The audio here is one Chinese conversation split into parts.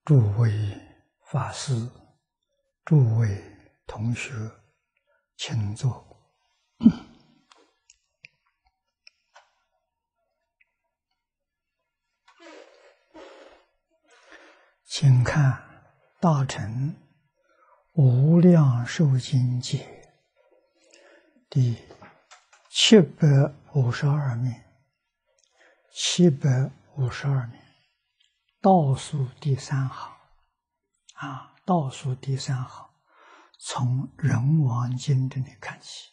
诸位法师、诸位同学，请坐。请看《大乘无量寿经解》第752面，752面，倒数第三行倒数第三行，从人王经这里看起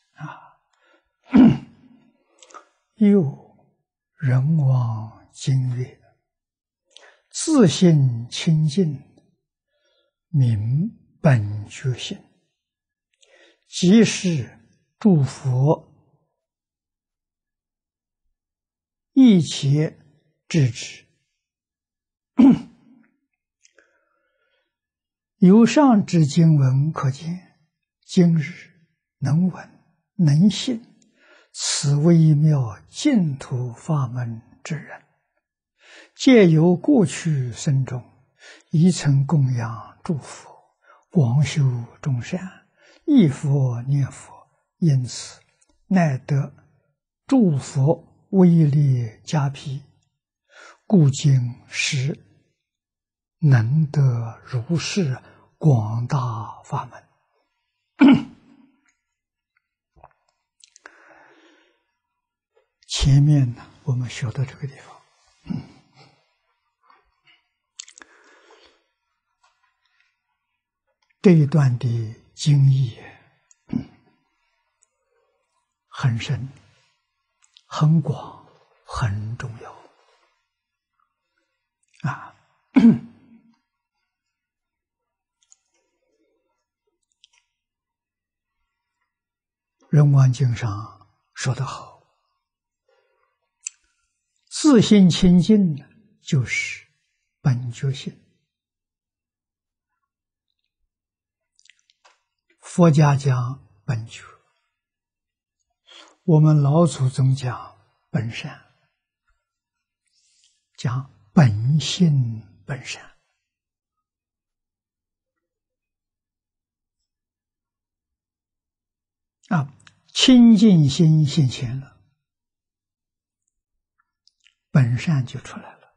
又人王经曰：自性清净，名本觉性，即是诸佛一切智之。由上之经文可见，今日能闻能信此微妙净土法门之人，借由过去生中一曾供养诸佛，广修众善，忆佛念佛，因此乃得诸佛威力加被，故今时能得如是广大法门。前面呢，我们学到这个地方，这一段的经义很深、很广、很重要人王经上说得好，自性清净就是本觉性。佛家讲本觉，我们老祖宗讲本善，讲本性本善。清净心现前了，本善就出来了。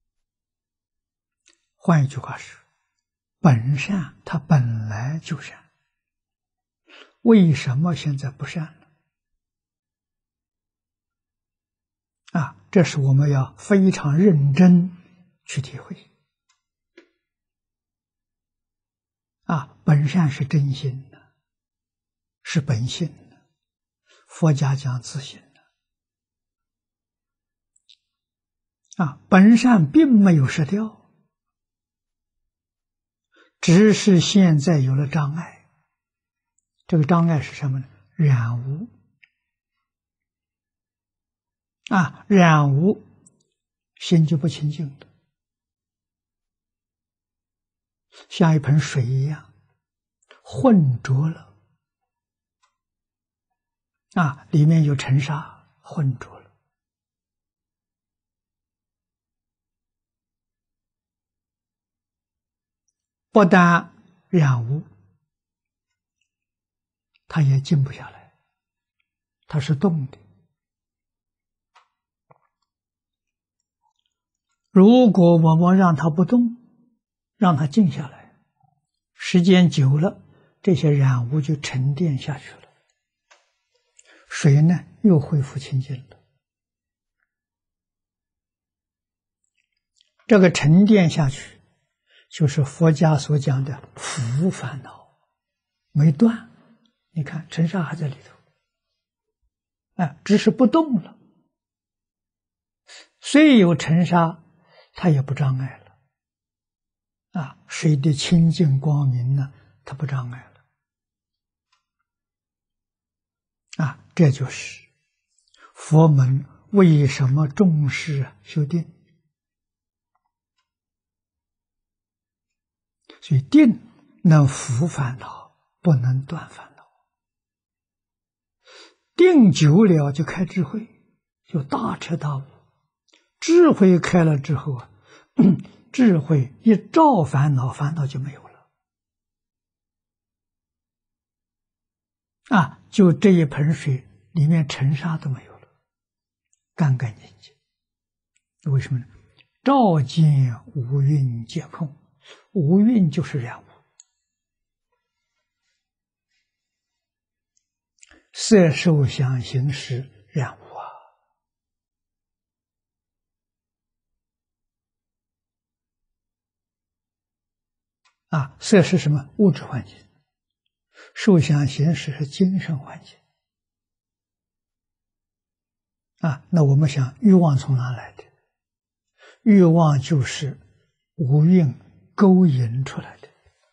换一句话说，本善它本来就善，为什么现在不善呢？这是我们要非常认真去体会。本善是真心的，是本性的。佛家讲自性的本善并没有失掉，只是现在有了障碍。这个障碍是什么呢？染污染污，心就不清净了，像一盆水一样浑浊了里面有尘沙，浑浊了。不但染污，它也静不下来，它是动的。如果我们让它不动，让它静下来，时间久了，这些染污就沉淀下去了，水呢又恢复清净了。这个沉淀下去，就是佛家所讲的福烦恼没断。你看尘沙还在里头只是不动了。虽有尘沙，它也不障碍了水的清净光明呢，它不障碍了这就是佛门为什么重视修定。所以定能伏烦恼，不能断烦恼。定久了就开智慧，就大彻大悟。智慧开了之后智慧一照烦恼，烦恼就没有了。就这一盆水里面尘沙都没有了，干干净净。为什么呢？照见五蕴皆空，五蕴就是染污，色受想行识染污色是什么？物质环境。受想行识是精神环境。那我们想，欲望从哪来的？欲望就是五蕴勾引出来的。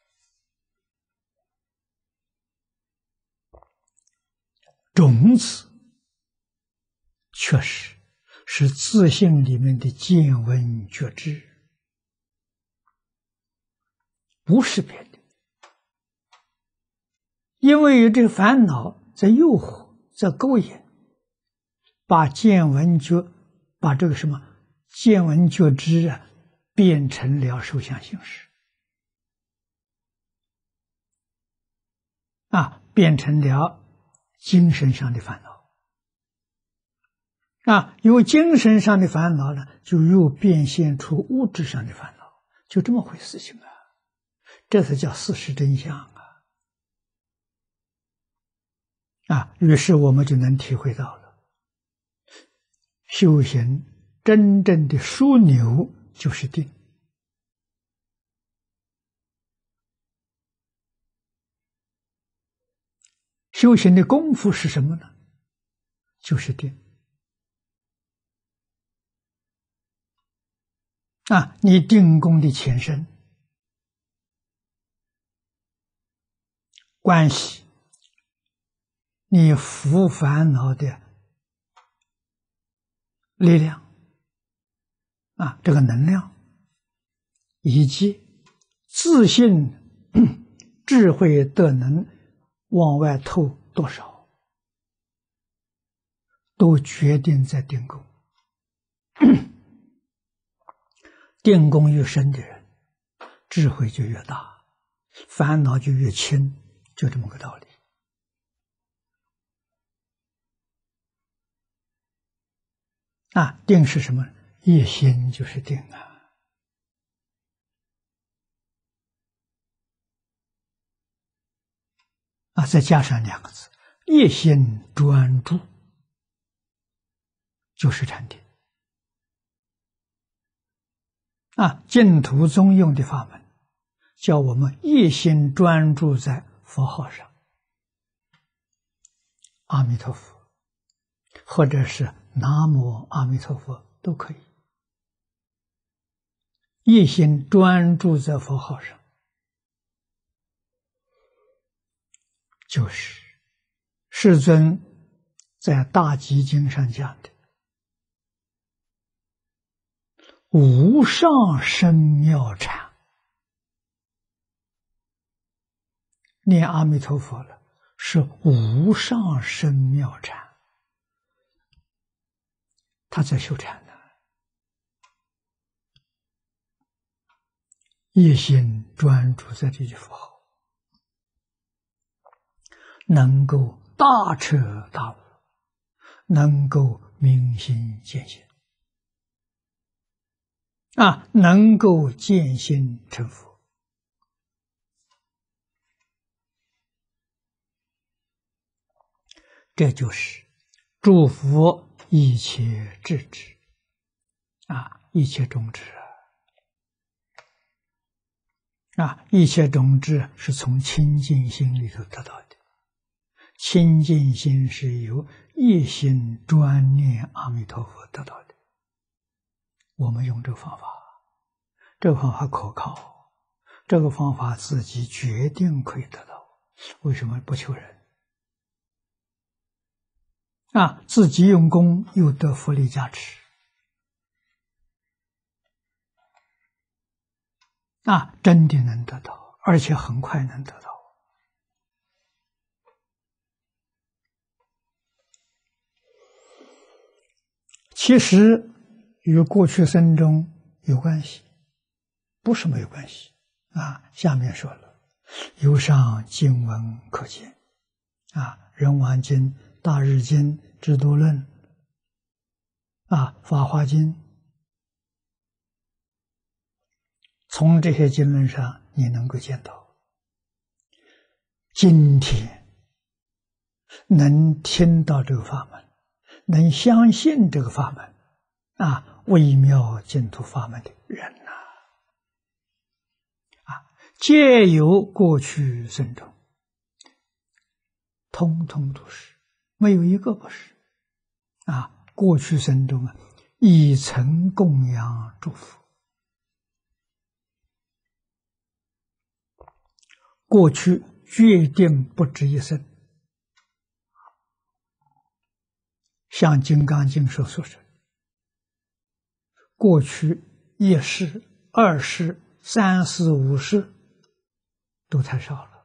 种子确实是自性里面的见闻觉知，不是别的。因为有这个烦恼在诱惑，在勾引，把见闻觉，把这个什么见闻觉知变成了受想行识，变成了精神上的烦恼。有精神上的烦恼呢，就又变现出物质上的烦恼，就这么回事情这才叫事实真相于是我们就能体会到了，修行真正的枢纽就是定。修行的功夫是什么呢？就是定。你定功的前身关系你伏烦恼的力量这个能量，以及自信智慧德能往外透多少，都决定在定功。定功越深的人，智慧就越大，烦恼就越轻，就这么个道理。定是什么？一心就是定再加上两个字，一心专注，就是禅定。净土宗用的法门，叫我们一心专注在佛号上，阿弥陀佛，或者是南无阿弥陀佛都可以。一心专注在佛号上，就是世尊在大集经上讲的无上深妙禅。念阿弥陀佛了，是无上深妙禅，他在修禅呢。一心专注在这句佛号，能够大彻大悟，能够明心见性能够见性成佛。这就是祝福一切智智一切种智一切种智是从清净心里头得到的。清净心是由一心专念阿弥陀佛得到的。我们用这个方法，这个方法可靠，这个方法自己决定可以得到。为什么不求人？自己用功又得佛力加持真的能得到，而且很快能得到。其实与过去生中有关系。 不是没有关系啊。下面说了，由上经文可见啊，人王经、大日经、智度论啊、法华经，从这些经论上你能够见到，今天能听到这个法门，能相信这个法门啊，微妙净土法门的人呐，啊，皆有过去生中，通通都是，没有一个不是啊。过去生中啊，已曾供养诸佛，过去决定不止一生。像《金刚经》所说的，过去一世、二世、三世、五世都太少了，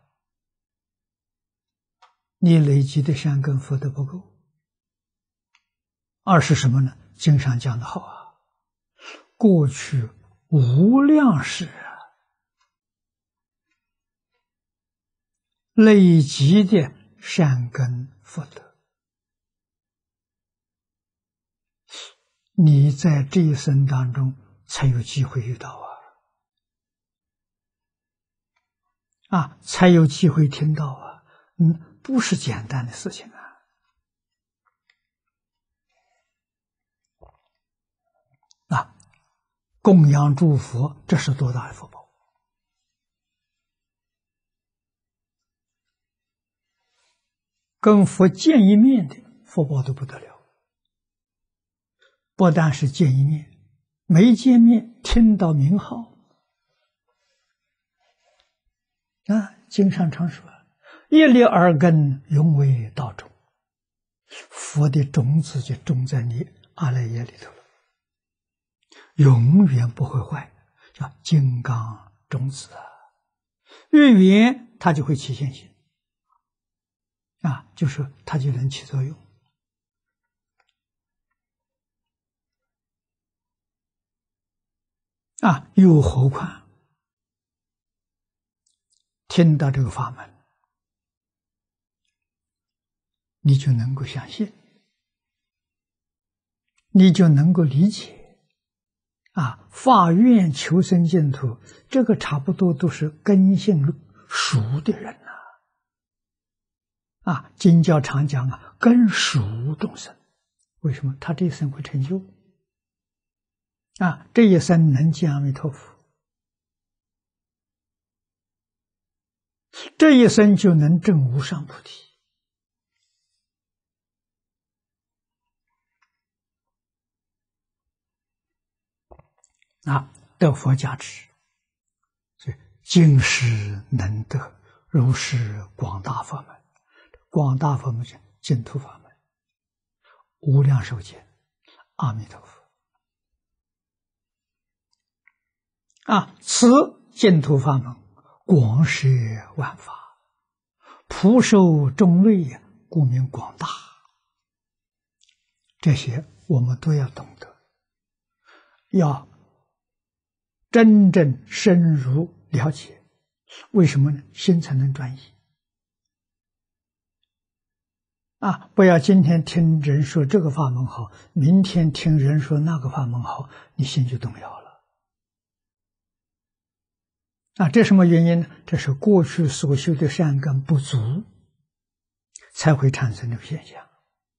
你累积的善根福德不够。二是什么呢？经上讲的好啊，过去无量世啊，累积的善根福德，你在这一生当中才有机会遇到啊，才有机会听到啊，不是简单的事情啊。供养诸佛，这是多大的福报！跟佛见一面的福报都不得了，不但是见一面，没见面听到名号啊，经上常说，一粒耳根，永为道种，佛的种子就种在你阿赖耶里头了，永远不会坏，叫金刚种子啊，越远它就会起现行啊，就是它就能起作用啊。又何况听到这个法门，你就能够相信，你就能够理解啊，发愿求生净土，这个差不多都是根性熟的人啊。经教常讲啊，根熟众生，为什么他这一生会成就啊？这一生能见阿弥陀佛，这一生就能证无上菩提啊，得佛加持，所以今世能得如是广大法门。广大法门是净土法门，无量寿经，阿弥陀佛啊！此净土法门，广摄万法，普受众类，故名广大。这些我们都要懂得，要真正深入了解。为什么呢？心才能专一啊！不要今天听人说这个法门好，明天听人说那个法门好，你心就动摇了啊！这什么原因呢？这是过去所修的善根不足，才会产生这个现象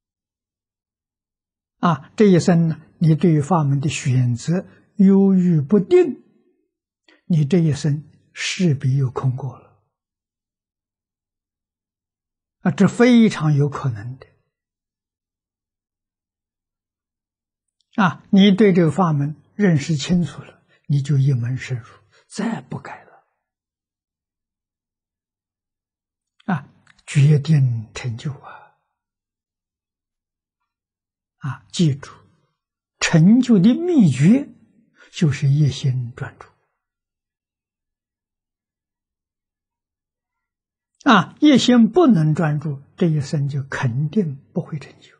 啊！这一生呢，你对于法门的选择犹豫不定，你这一生势必又空过了啊！这非常有可能的啊！你对这个法门认识清楚了，你就一门深入，再不改了啊！决定成就啊！记住，成就的秘诀就是一心专注啊！一心不能专注，这一生就肯定不会成就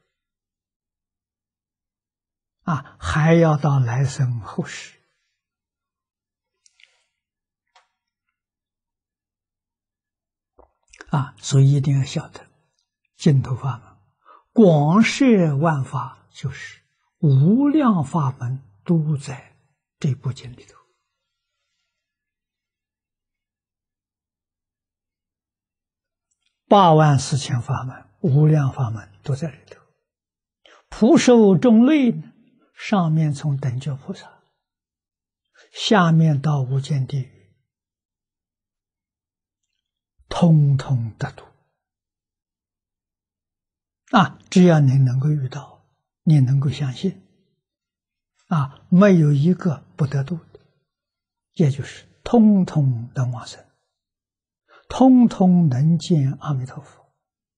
啊！还要到来生后世所以一定要晓得净土法门广摄万法，就是无量法门都在这部经里头。84000法门，无量法门都在里头。普受众类呢，上面从等觉菩萨，下面到无间地狱，通通得度。只要你能够遇到，你能够相信，没有一个不得度的，也就是通通能往生，通通能见阿弥陀佛，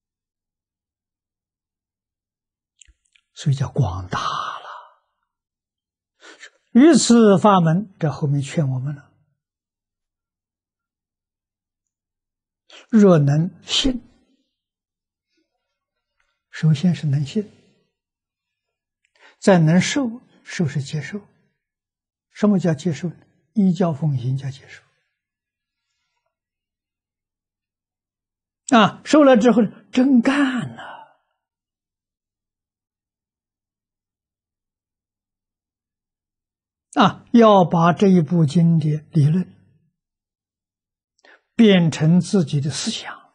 所以叫广大了。于此法门，这后面劝我们了，若能信，首先是能信，再能受，受是接受。什么叫接受呢？依教奉行叫接受。受了之后真干了，要把这一部经的理论变成自己的思想，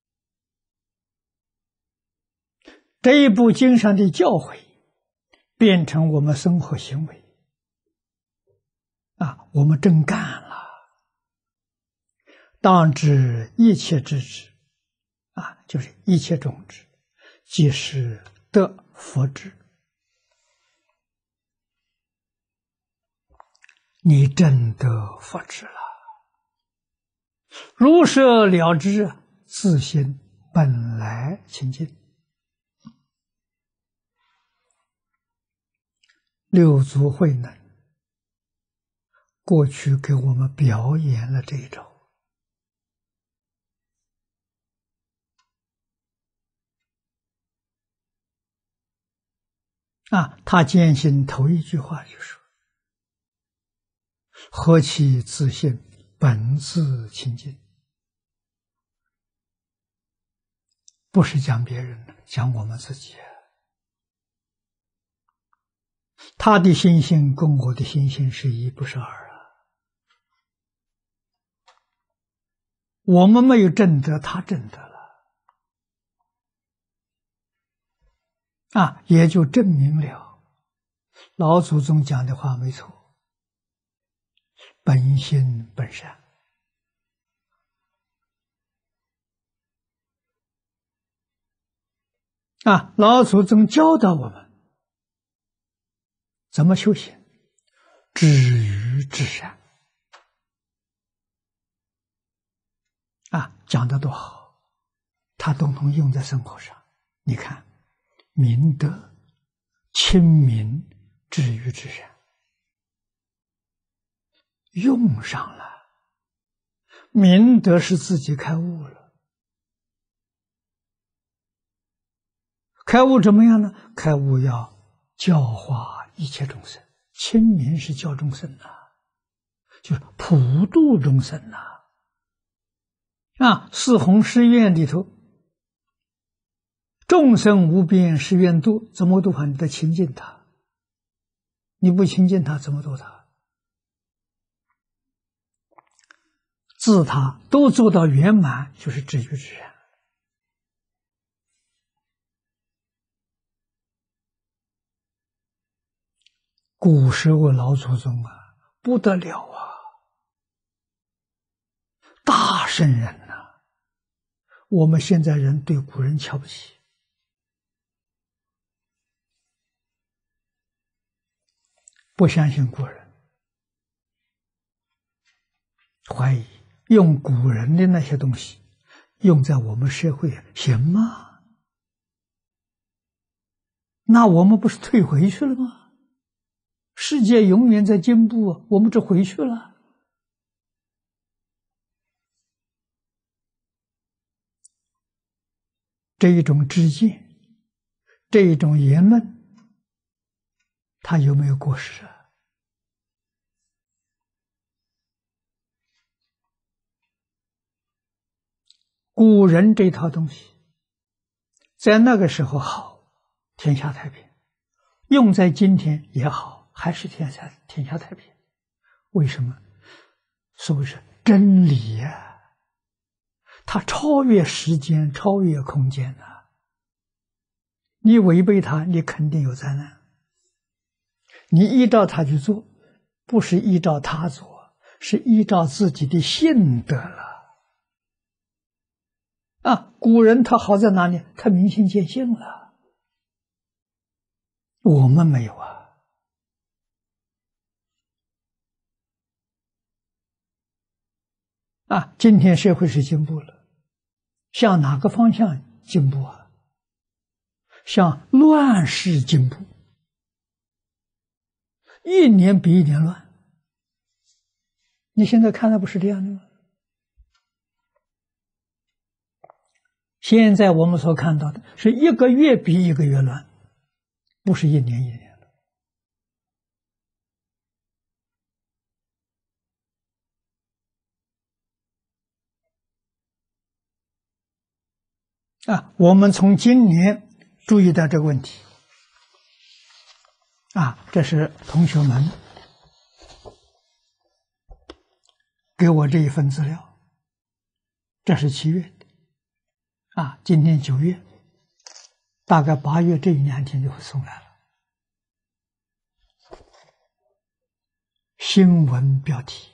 这一部经上的教诲变成我们生活行为，我们真干了。当知一切之智，就是一切种智，即是得佛智。你真得佛智了，如是了知，自心本来清净。六祖慧能过去给我们表演了这一招。他坚信头一句话就说：何其自信，本自清净。不是讲别人，讲我们自己。他的心性跟我的心性是一，不是二我们没有证得，他证得了。也就证明了老祖宗讲的话没错，本心本善。老祖宗教导我们怎么修行，止于至善。讲得多好，他统统用在生活上。你看，明德、亲民、止于至善，用上了。明德是自己开悟了，开悟怎么样呢？开悟要教化一切众生，亲民是教众生就是普度众生四弘誓愿里头，众生无边誓愿度，怎么度法？你得亲近他，你不亲近他，怎么度他？自他都做到圆满，就是止于至善。古时候老祖宗不得了大圣人我们现在人对古人瞧不起，不相信古人，怀疑用古人的那些东西用在我们社会行吗？那我们不是退回去了吗？世界永远在进步，我们这回去了。这一种知见，这一种言论，它有没有过时古人这套东西，在那个时候好，天下太平；用在今天也好，还是天下太平。为什么？所谓是真理呀，它超越时间，超越空间呐。你违背它，你肯定有灾难。你依照它去做，不是依照他做，是依照自己的性德了。古人他好在哪里？他明心见性了，我们没有啊。今天社会是进步了，向哪个方向进步啊？向乱世进步，一年比一年乱。你现在看的不是这样的吗？现在我们所看到的是一个月比一个月乱，不是一年一年的。我们从今年注意到这个问题。这是同学们给我这一份资料，这是7月的，今天9月，大概8月这1-2天就会送来了。新闻标题：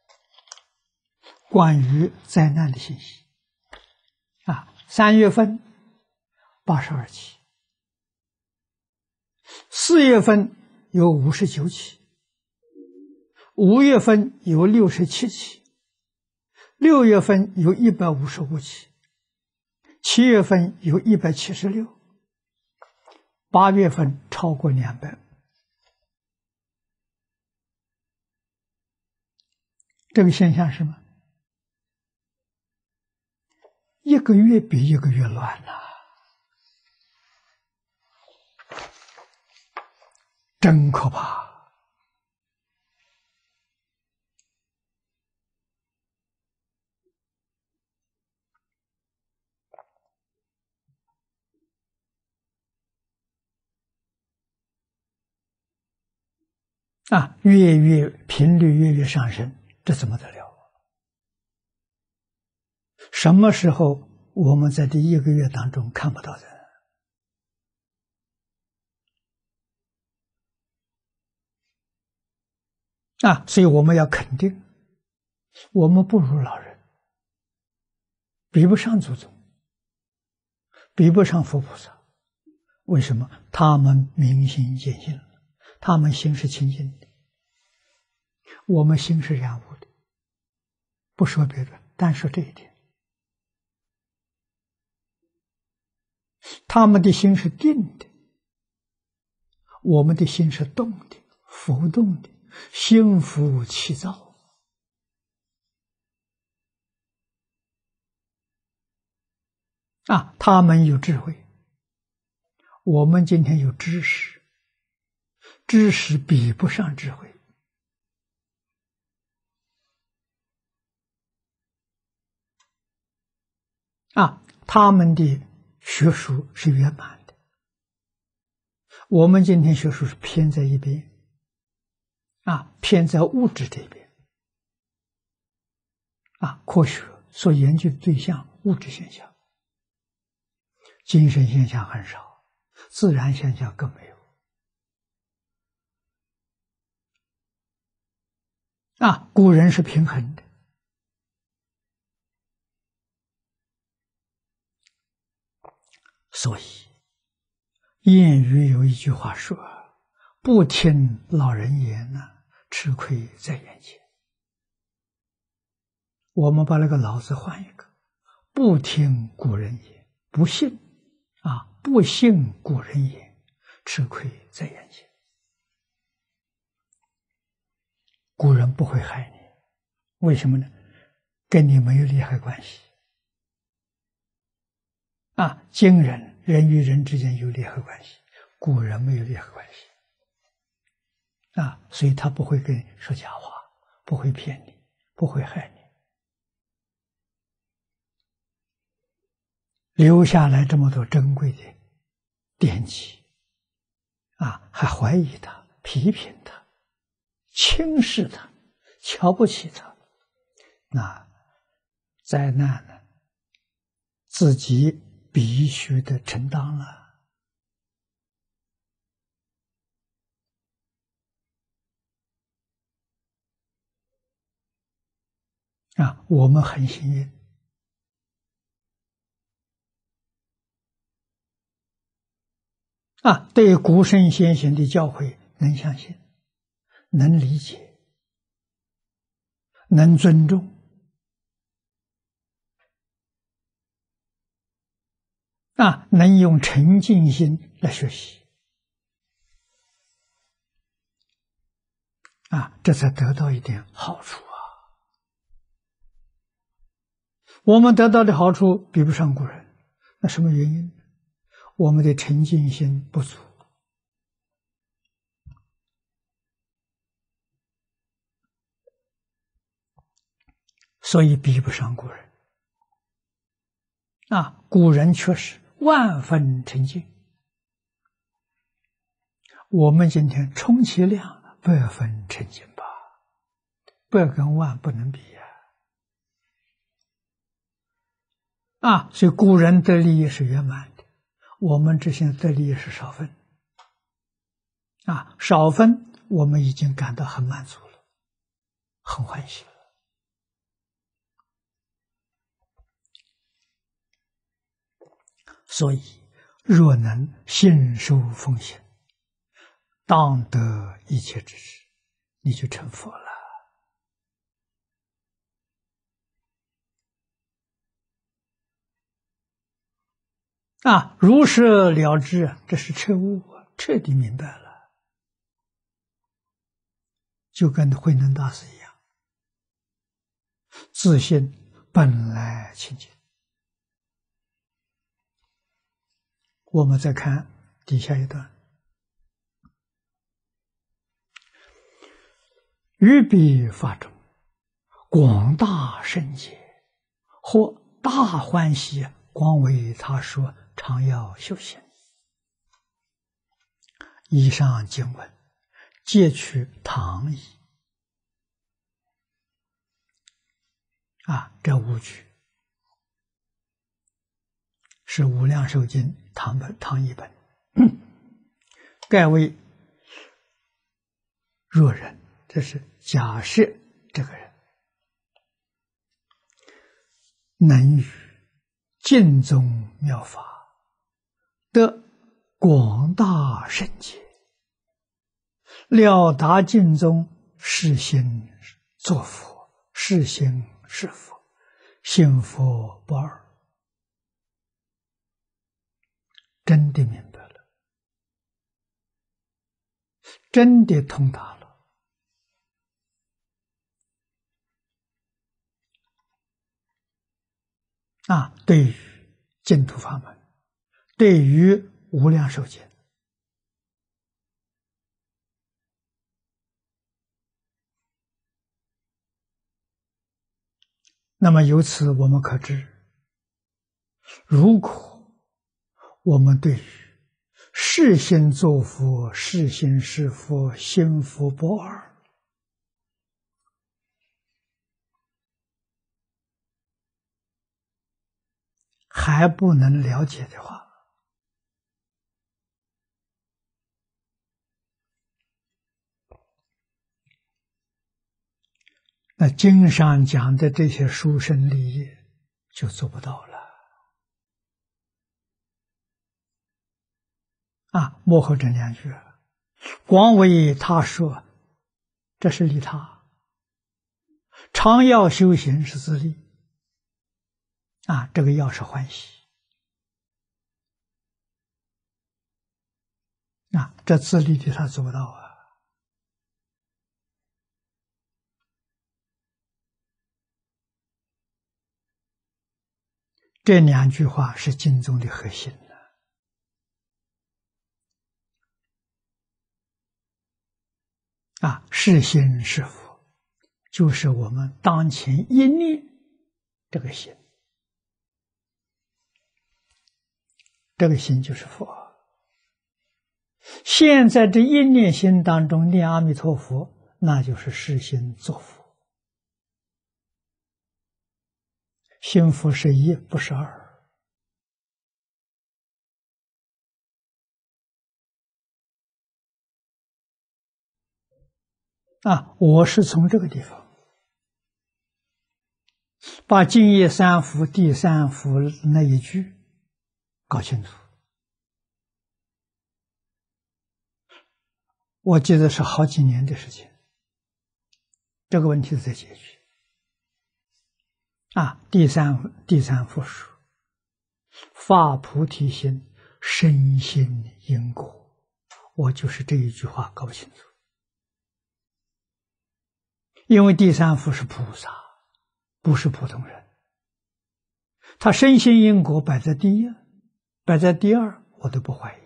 关于灾难的信息。3月份82起，4月份有59起，5月份有67起，6月份有155起，7月份有176，8月份超过200。这个现象是什么？一个月比一个月乱呐，真可怕。月频率越上升，这怎么得了？什么时候我们在这1个月当中看不到人？所以我们要肯定，我们不如老人，比不上祖宗，比不上佛菩萨。为什么？他们明心见性了，他们心是清净的，我们心是染污的。不说别的，单说这一点，他们的心是定的，我们的心是动的、浮动的，心浮气躁。他们有智慧，我们今天有知识，知识比不上智慧。他们的学术是圆满的，我们今天学术是偏在一边，偏在物质这边。科学所研究的对象物质现象，精神现象很少，自然现象更没有。古人是平衡的。所以谚语有一句话说：不听老人言吃亏在眼前。我们把那个老字换一个，不听古人言，不信不信古人言，吃亏在眼前。古人不会害你，为什么呢？跟你没有利害关系。今人人与人之间有利害关系，古人没有利害关系。所以他不会跟你说假话，不会骗你，不会害你。 留下来这么多珍贵的典籍，还怀疑他、批评他、轻视他、瞧不起他，那灾难呢，自己必须得承担了。我们很幸运对古圣先贤的教诲能相信，能理解，能尊重，能用沉静心来学习，这才得到一点好处啊。我们得到的好处比不上古人，那什么原因？我们的沉静心不足，所以比不上古人。古人确实万分沉静，我们今天充其量8分沉静吧，8跟万不能比所以古人得利益是圆满的，我们这些得利益是少分，少分我们已经感到很满足了，很欢喜了。所以若能信受奉行，当得一切之事，你就成佛了。如是了知，这是彻悟，彻底明白了，就跟慧能大师一样，自信本来清净。我们再看底下一段，于彼法中，广大圣解，或大欢喜，广为他说，常要修行。以上经文皆取唐译。这5句是《无量寿经》唐译本。盖为若人，这是假设这个人能与净宗妙法得广大圣解，了达净宗，是心作佛，是心是佛，信佛不二，真的明白了，真的通达了。对于净土法门，对于无量寿经，那么由此我们可知，如果我们对于是心作佛，是心是佛，心佛不二，还不能了解的话，那经上讲的这些殊胜利益就做不到了。幕后这2句，广为他说，这是利他；常要修行是自利。这个要是欢喜。这自利的他做不到这2句话是经中的核心是心是佛，就是我们当前一念这个心。 这个心就是佛。现在这一念心当中念阿弥陀佛，那就是实心作佛。心佛是一，不是二。我是从这个地方把净业三福第三福那一句搞清楚。我记得是好几年的时间，这个问题在解决。第三福说发菩提心，深信因果，我就是这一句话搞不清楚。因为第三福是菩萨，不是普通人，他深信因果摆在第一，摆在第二，我都不怀疑，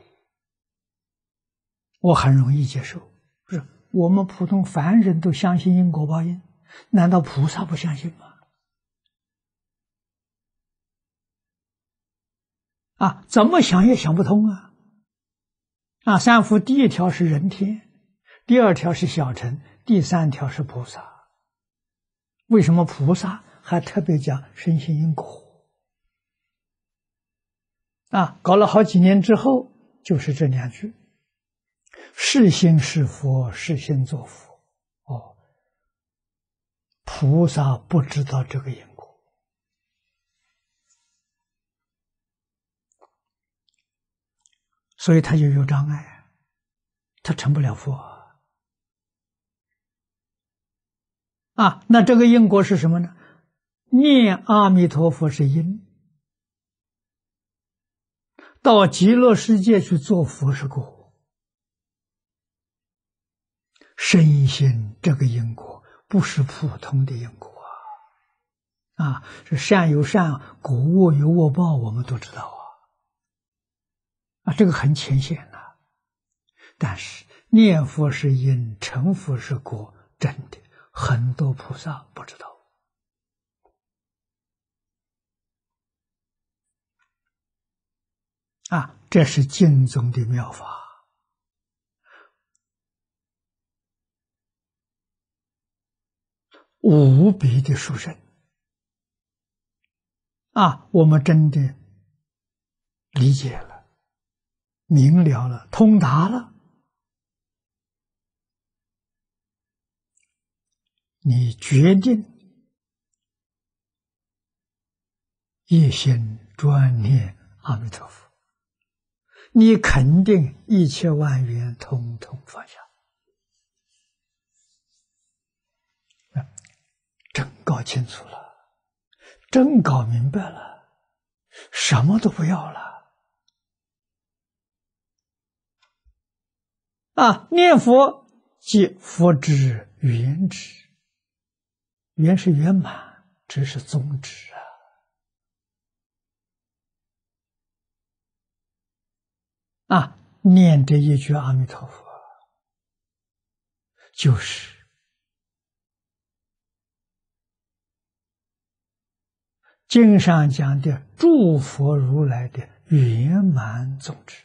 我很容易接受。不是我们普通凡人都相信因果报应，难道菩萨不相信吗？怎么想也想不通三福第一条是人天，第二条是小乘，第三条是菩萨。为什么菩萨还特别讲深信因果？搞了好几年之后，就是这两句：是心是佛，是心作佛。菩萨不知道这个因果，所以他就有障碍，他成不了佛。那这个因果是什么呢？念阿弥陀佛是因，到极乐世界去做佛是果。深信这个因果不是普通的因果是善有善果，恶有恶报，我们都知道这个很浅显但是念佛是因，成佛是果，真的很多菩萨不知道这是经中的妙法。无比的殊胜我们真的理解了，明了了，通达了，你决定一心专念阿弥陀佛，你肯定一切万缘统统放下。真搞清楚了，真搞明白了，什么都不要了念佛即佛之圆智，圆是圆满，智是宗旨念这一句阿弥陀佛，就是经上讲的诸佛如来的圆满宗旨。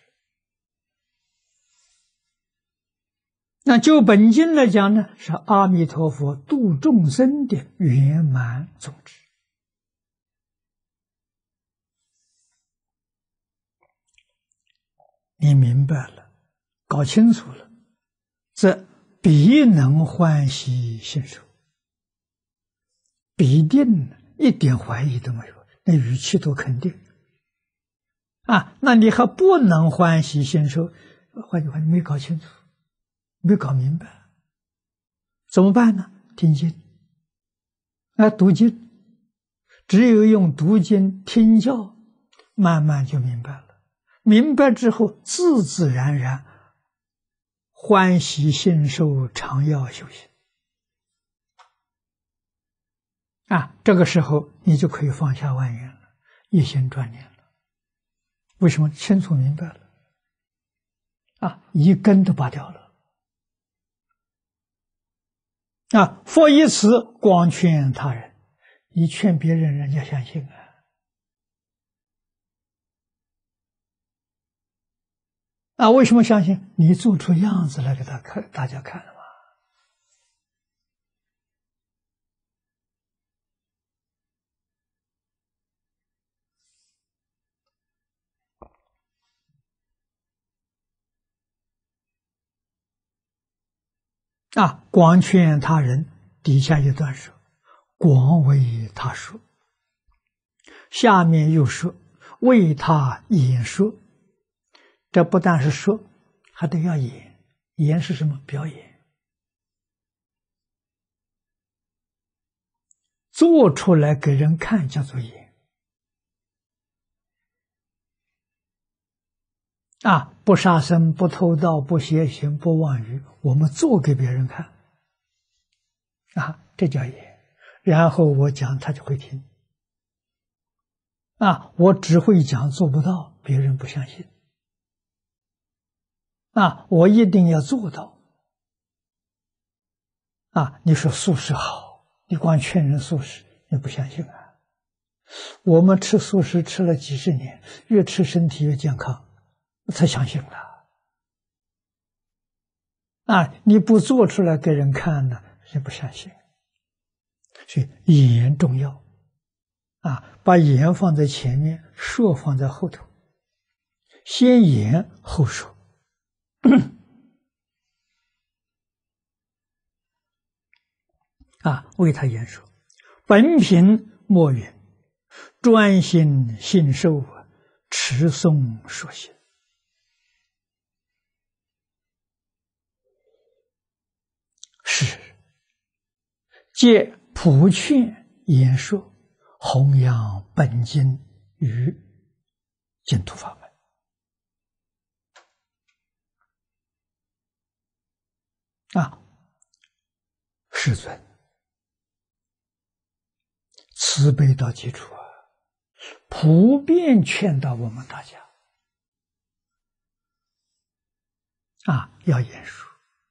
那就本经来讲呢，是阿弥陀佛度众生的圆满宗旨。你明白了，搞清楚了，则必能欢喜信受，必定一点怀疑都没有，那语气多肯定那你还不能欢喜信受，换句话，你没搞清楚，没搞明白，怎么办呢？听经读经，只有用读经听教，慢慢就明白了。明白之后，自自然然欢喜信受，常要修行这个时候你就可以放下万缘了，一心专念了。为什么？清楚明白了一根都拔掉了佛以此广劝他人，你劝别人，人家相信啊，为什么相信？你做出样子来给大家看了吗？啊，广劝他人，底下一段说，广为他说，下面又说为他演说。这不但是说，还得要演。演是什么？表演。做出来给人看叫做演。啊，不杀生，不偷盗，不邪行，不妄语，我们做给别人看。啊，这叫演。然后我讲，他就会听。啊，我只会讲，做不到，别人不相信。啊，我一定要做到。啊，你说素食好，你光劝人素食，你不相信啊？我们吃素食吃了几十年，越吃身体越健康，才相信了。啊，你不做出来给人看呢，人不相信。所以言重要。啊，把言放在前面，说放在后头，先言后说。啊，为他言说，本品莫云，专心信受，持诵说行。是借普劝言说，弘扬本经与净土法门。啊，世尊慈悲到基础啊，普遍劝导我们大家啊，要言说。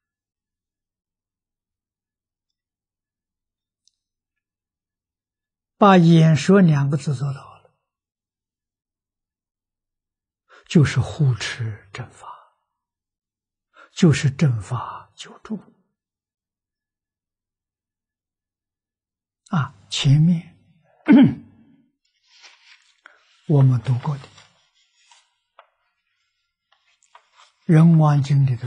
把演说两个字做到了，就是护持正法，就是正法久住。啊，前面我们读过的《仁王经》里头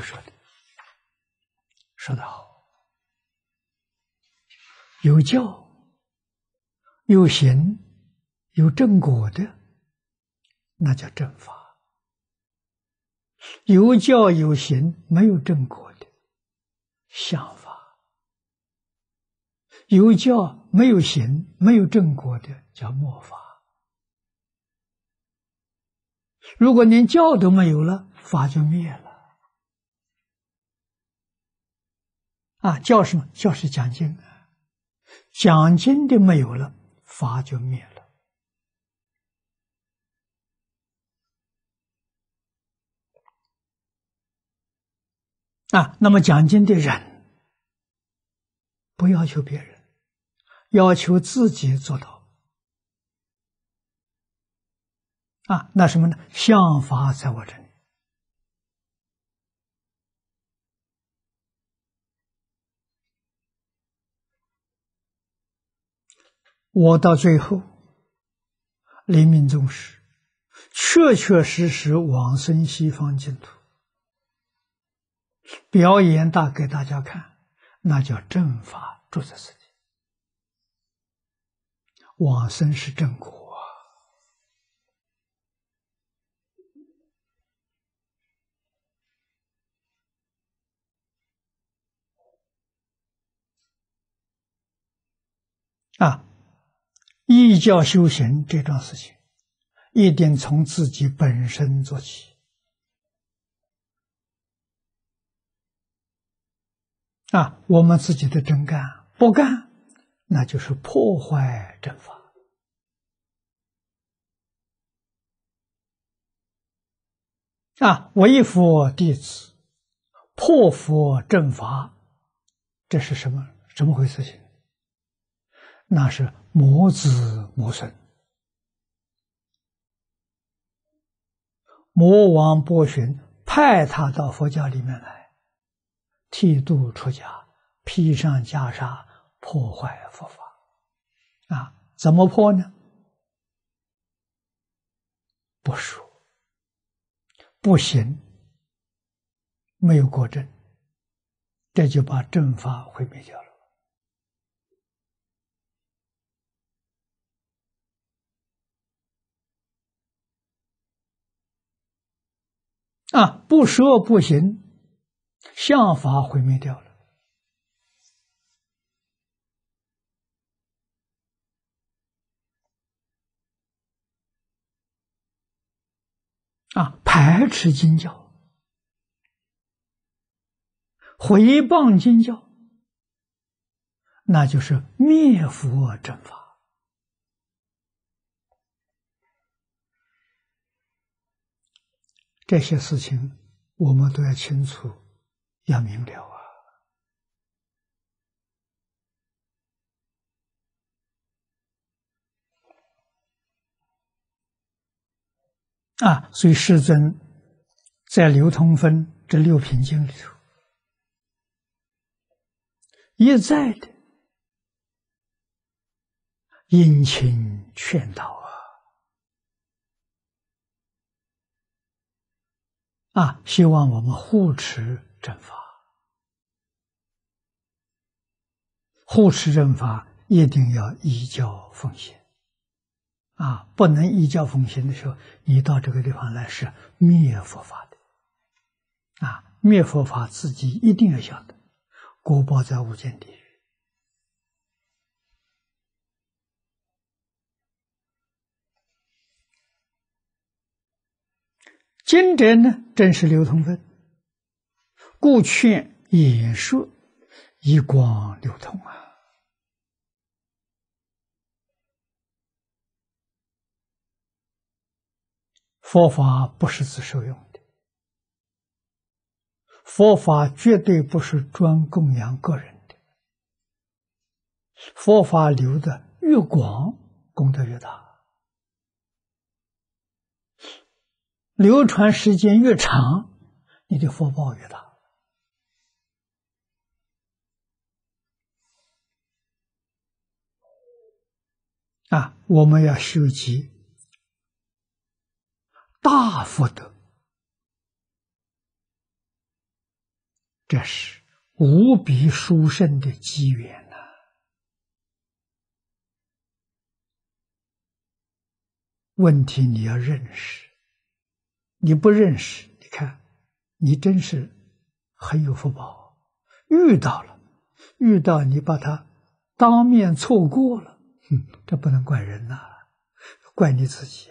说得好，有教有行有正果的，那叫正法；有教有行没有正果的，相法；有教没有行没有正果的，叫末法。如果连教都没有了，法就灭了。啊，教什么？教是讲经，讲经的没有了，法就灭了。啊，那么讲经的人，不要求别人，要求自己做到。啊，那什么呢？相法在我这里。我到最后临命终时，确确实实往生西方净土，表演给大家看，那叫正法住在此地。往生是正果啊！依教修行这桩事情，一定从自己本身做起。啊，我们自己的真干不干，那就是破坏正法。啊，为佛弟子破佛正法，这是什么回事情？那是魔子魔孙，魔王波旬派他到佛教里面来，剃度出家，披上袈裟，破坏佛法。怎么破呢？不说，不行，没有果证，这就把正法毁灭掉了。不说不行，相法毁灭掉了。排斥经教，毁谤经教，那就是灭佛正法。这些事情我们都要清楚，要明了所以世尊在流通分这6品经里头，一再的殷勤劝导希望我们护持正法，护持正法一定要依教奉行不能依教奉行的时候，你到这个地方来是灭佛法的灭佛法自己一定要晓得，果报在无间地狱。经者呢，正是流通分，故劝演说以光流通佛法不是自受用的，佛法绝对不是专供养个人的，佛法流的越广，功德越大，流传时间越长，你的福报越大我们要修集大福德，这是无比殊胜的机缘问题你要认识，你不认识，你看你真是很有福报，遇到你把它当面错过了，这不能怪人怪你自己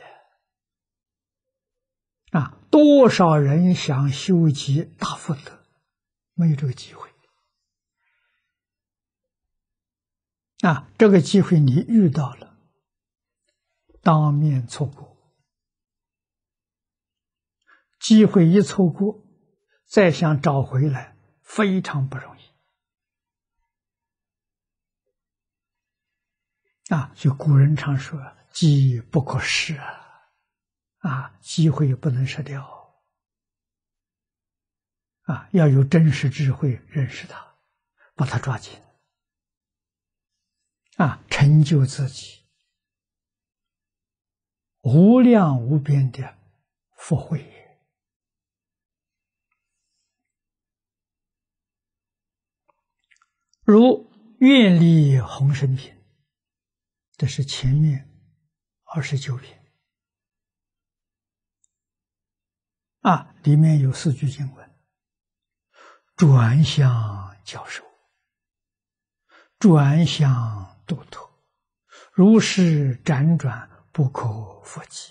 多少人想修集大福德，没有这个机会这个机会你遇到了，当面错过，机会一错过，再想找回来非常不容易就古人常说机不可失机会不能失掉要有真实智慧认识它，把它抓紧成就自己无量无边的福慧。如愿力宏生品，这是前面29品里面有4句经文：转向教授，转向度脱，如是辗转不可复计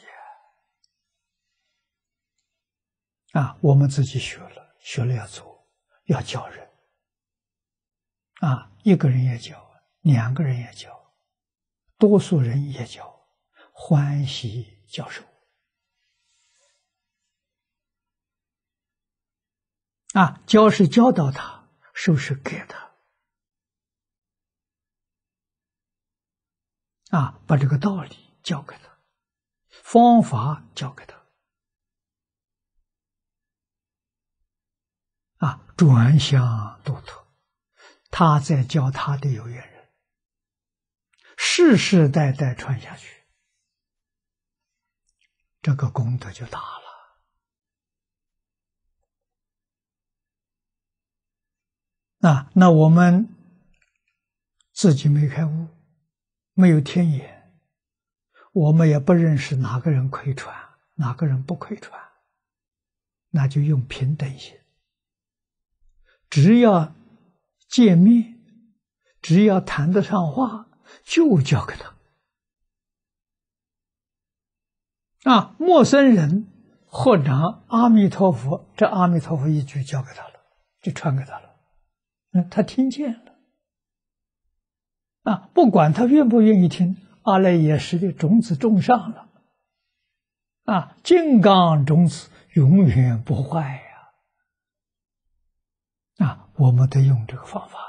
我们自己学了要做，要教人一个人也教，2个人也教，多数人也教，欢喜教授教是教导他，授是给他把这个道理教给他，方法教给他转向度脱，他在教他的有缘人，世世代代传下去，这个功德就大了。那我们自己没开悟，没有天眼，我们也不认识哪个人可以传，哪个人不可以传，那就用平等心，只要见面，只要谈得上话，就交给他。陌生人或者阿弥陀佛，这阿弥陀佛一句交给他了，就传给他了。他听见了，不管他愿不愿意听，阿赖耶识的种子种上了，金刚种子永远不坏呀，我们得用这个方法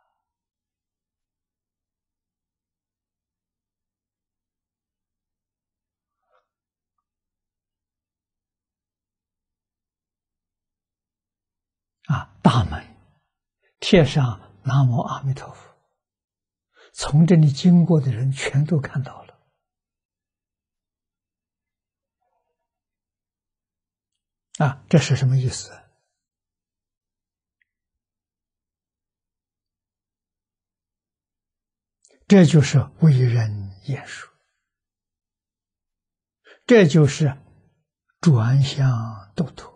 了，大门贴上南无阿弥陀佛，从这里经过的人全都看到了。这是什么意思？这就是为人言说，这就是转向度脱。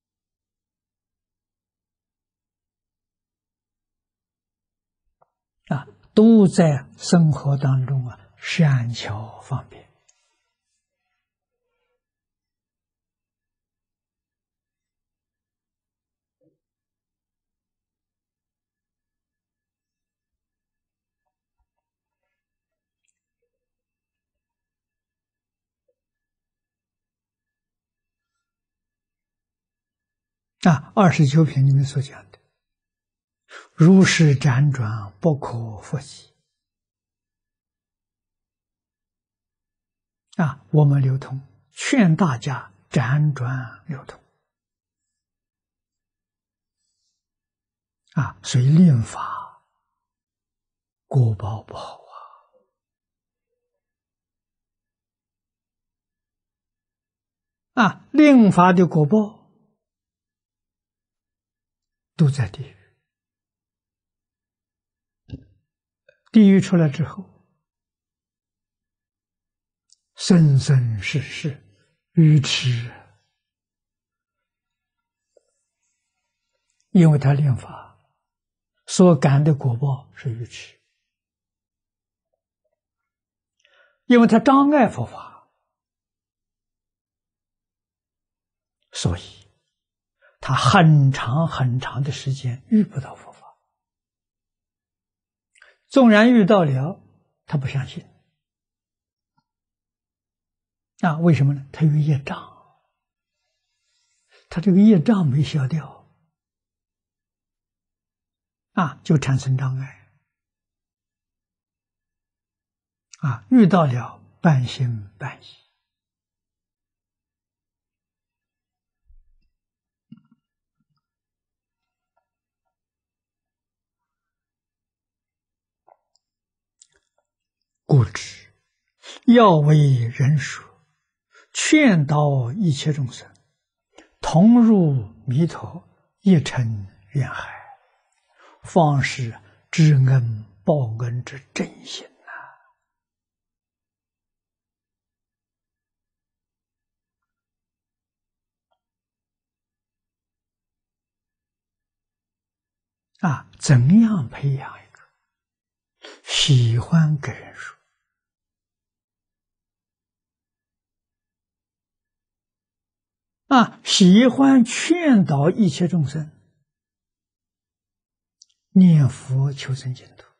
都在生活当中善巧方便。29品里面所讲的，如是辗转，不可复习。我们流通，劝大家辗转流通。所以令法果报不好令法的果报都在地狱。地狱出来之后，生生世世愚痴，因为他令法所感的果报是愚痴，因为他障碍佛法，所以他很长很长的时间遇不到佛法。纵然遇到了，他不相信。为什么呢？他有业障，他这个业障没消掉，就产生障碍。遇到了半信半疑。故知要为人说，劝导一切众生同入弥陀，一尘愿海，方是知恩报恩之真心怎样培养一个喜欢给人说，喜欢劝导一切众生念佛求生净土。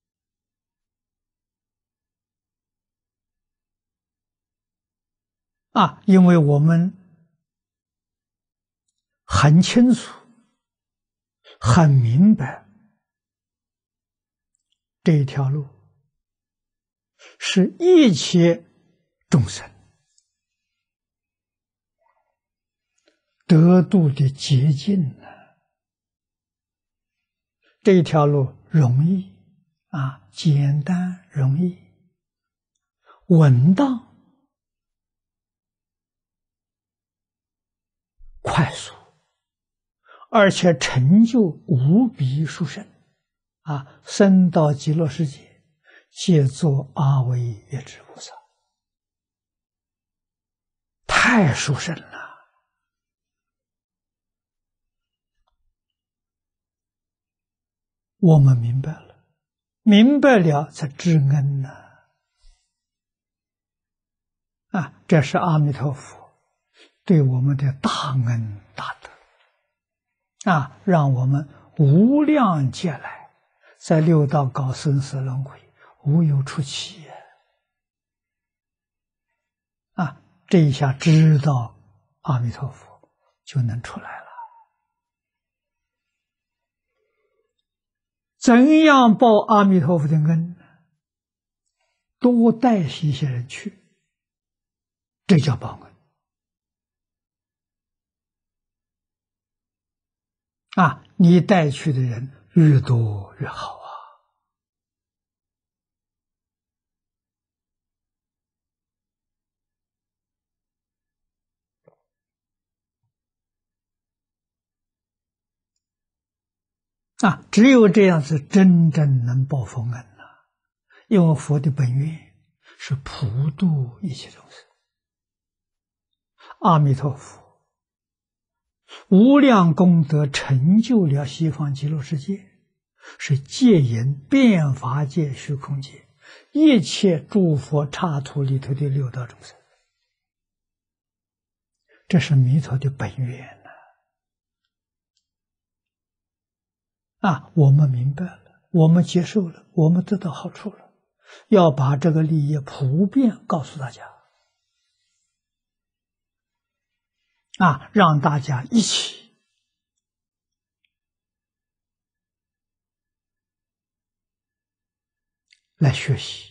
因为我们很清楚、很明白，这一条路是一切众生得度的捷径这条路容易简单容易，稳当，快速，而且成就无比殊胜升到极乐世界，皆作阿惟越致菩萨，太殊胜了。我们明白了，明白了才知恩呢。这是阿弥陀佛对我们的大恩大德让我们无量劫来在六道搞生死轮回，无有出期这一下知道阿弥陀佛就能出来了。怎样报阿弥陀佛的恩？多带一些人去，这叫报恩你带去的人越多越好只有这样子真正能报佛恩因为佛的本愿是普度一切众生。阿弥陀佛无量功德成就了西方极乐世界，是戒引遍法界虚空界一切诸佛刹土里头的六道众生，这是弥陀的本愿我们明白了，我们接受了，我们得到好处了，要把这个利益普遍告诉大家让大家一起来学习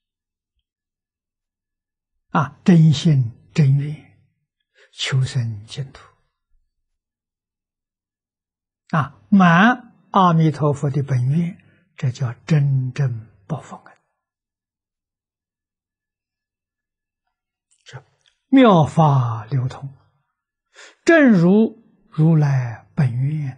真心真愿求生净土满阿弥陀佛的本愿，这叫真正报佛恩。妙法流通，正如如来本愿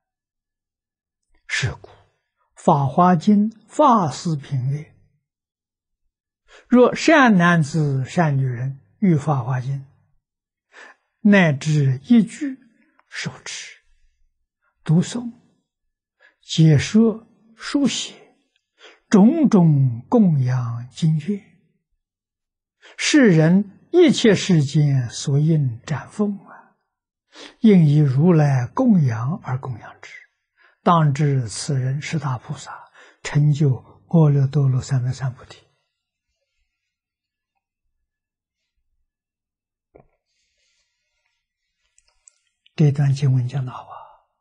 是故《法华经》法师品曰：若善男子善女人遇《法华经》，乃至一句受持、读诵、解说、书写种种供养经卷，世人一切世间所应展奉应以如来供养而供养之，当知此人是大菩萨，成就阿耨多罗三藐三菩提。这段经文讲的好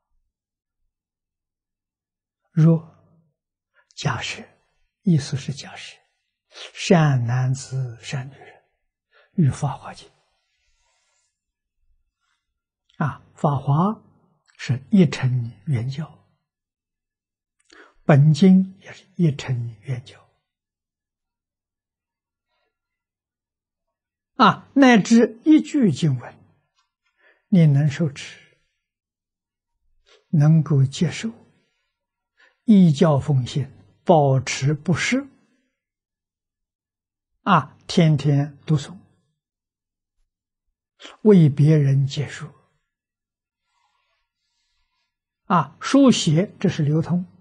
若假设，意思是假设善男子善女人遇《法华经》法华是一乘圆教，本经也是一乘圆教乃至一句经文你能受持，能够接受，依教奉行，保持不失天天读诵，为别人解说书写，这是流通。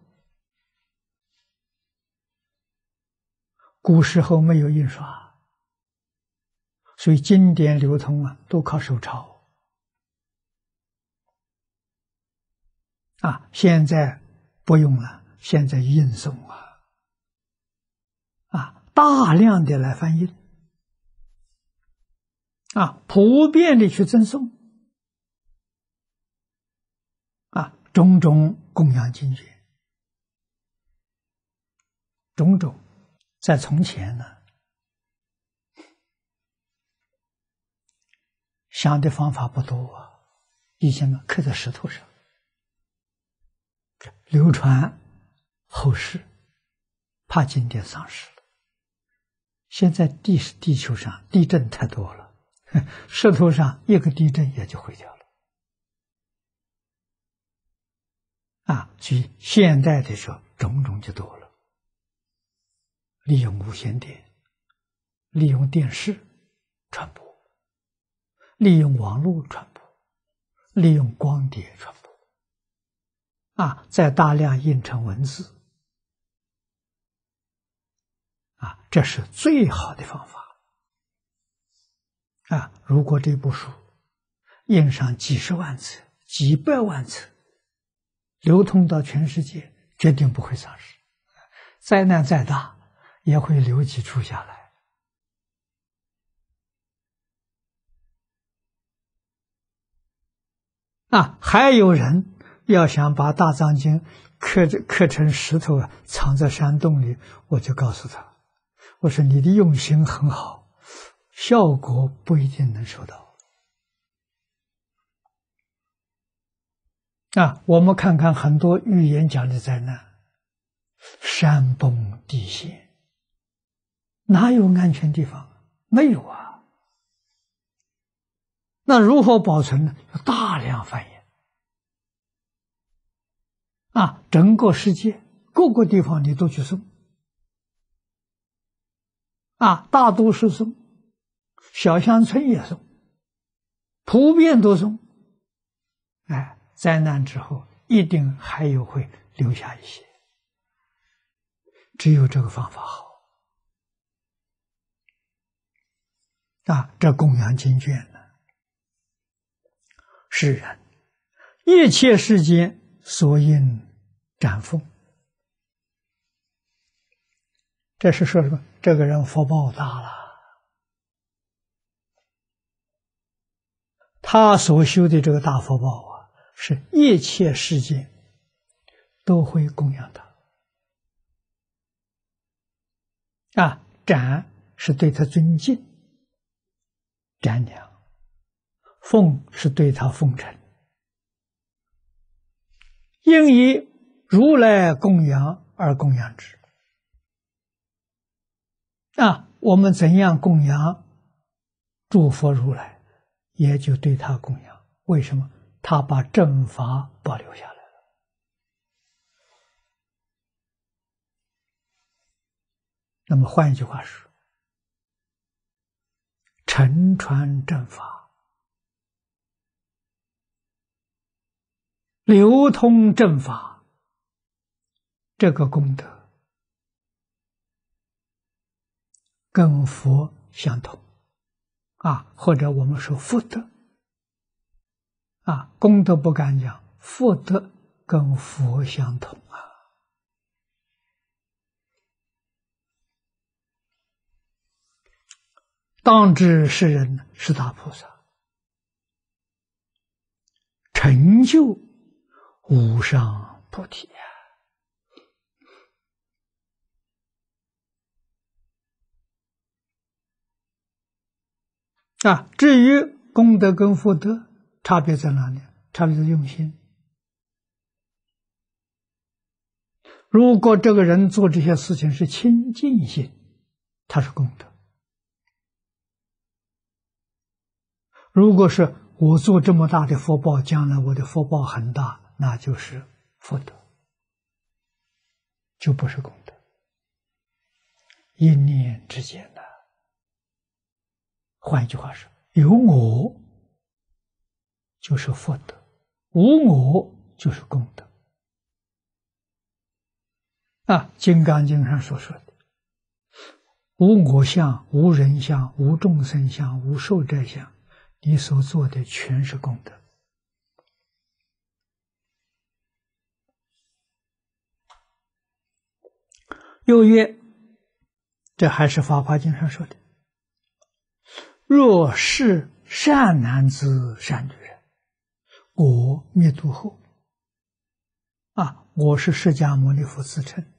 古时候没有印刷，所以经典流通都靠手抄现在不用了，现在印诵大量的来翻译普遍的去赠送种种供养经卷，种种在从前呢想的方法不多以前呢刻在石头上，流传后世怕经典丧失了。现在地球上地震太多了，石头上一个地震也就毁掉了。所以现代的时候种种就多了，利用无线电，利用电视传播，利用网络传播，利用光碟传播，再大量印成文字，这是最好的方法。如果这部书印上几十万册、几百万册，流通到全世界，决定不会丧失。灾难再大，也会留几处下来。还有人要想把大藏经刻成石头藏在山洞里，我就告诉他，我说你的用心很好，效果不一定能收到。我们看看很多预言讲的灾难，山崩地陷，哪有安全地方？没有啊。那如何保存呢？要大量繁衍。整个世界各个地方你都去送。大都市送，小乡村也送，普遍都送。灾难之后一定还有会留下一些，只有这个方法好。这供养经卷呢，是人一切世间所应展奉。这是说什么？这个人福报大了，他所修的这个大福报是一切世界都会供养他。展是对他尊敬，瞻仰；奉是对他奉承。应以如来供养而供养之。我们怎样供养诸佛如来，也就对他供养。为什么？他把正法保留下来了。那么换一句话说，承传正法，流通正法，这个功德跟佛相同或者我们说福德功德不敢讲，福德跟佛相同当知世人是大菩萨，成就无上菩提至于功德跟福德差别在哪里？差别在用心。如果这个人做这些事情是清净心，他是功德；如果是我做这么大的福报，将来我的福报很大，那就是福德，就不是功德。一念之间的。换一句话说，有我就是福德，无我就是功德。金刚经上所说的无我相、无人相、无众生相、无寿者相，你所做的全是功德。又曰，这还是法华经上说的，若是善男子善女人，我灭度后。我是释迦牟尼佛自称，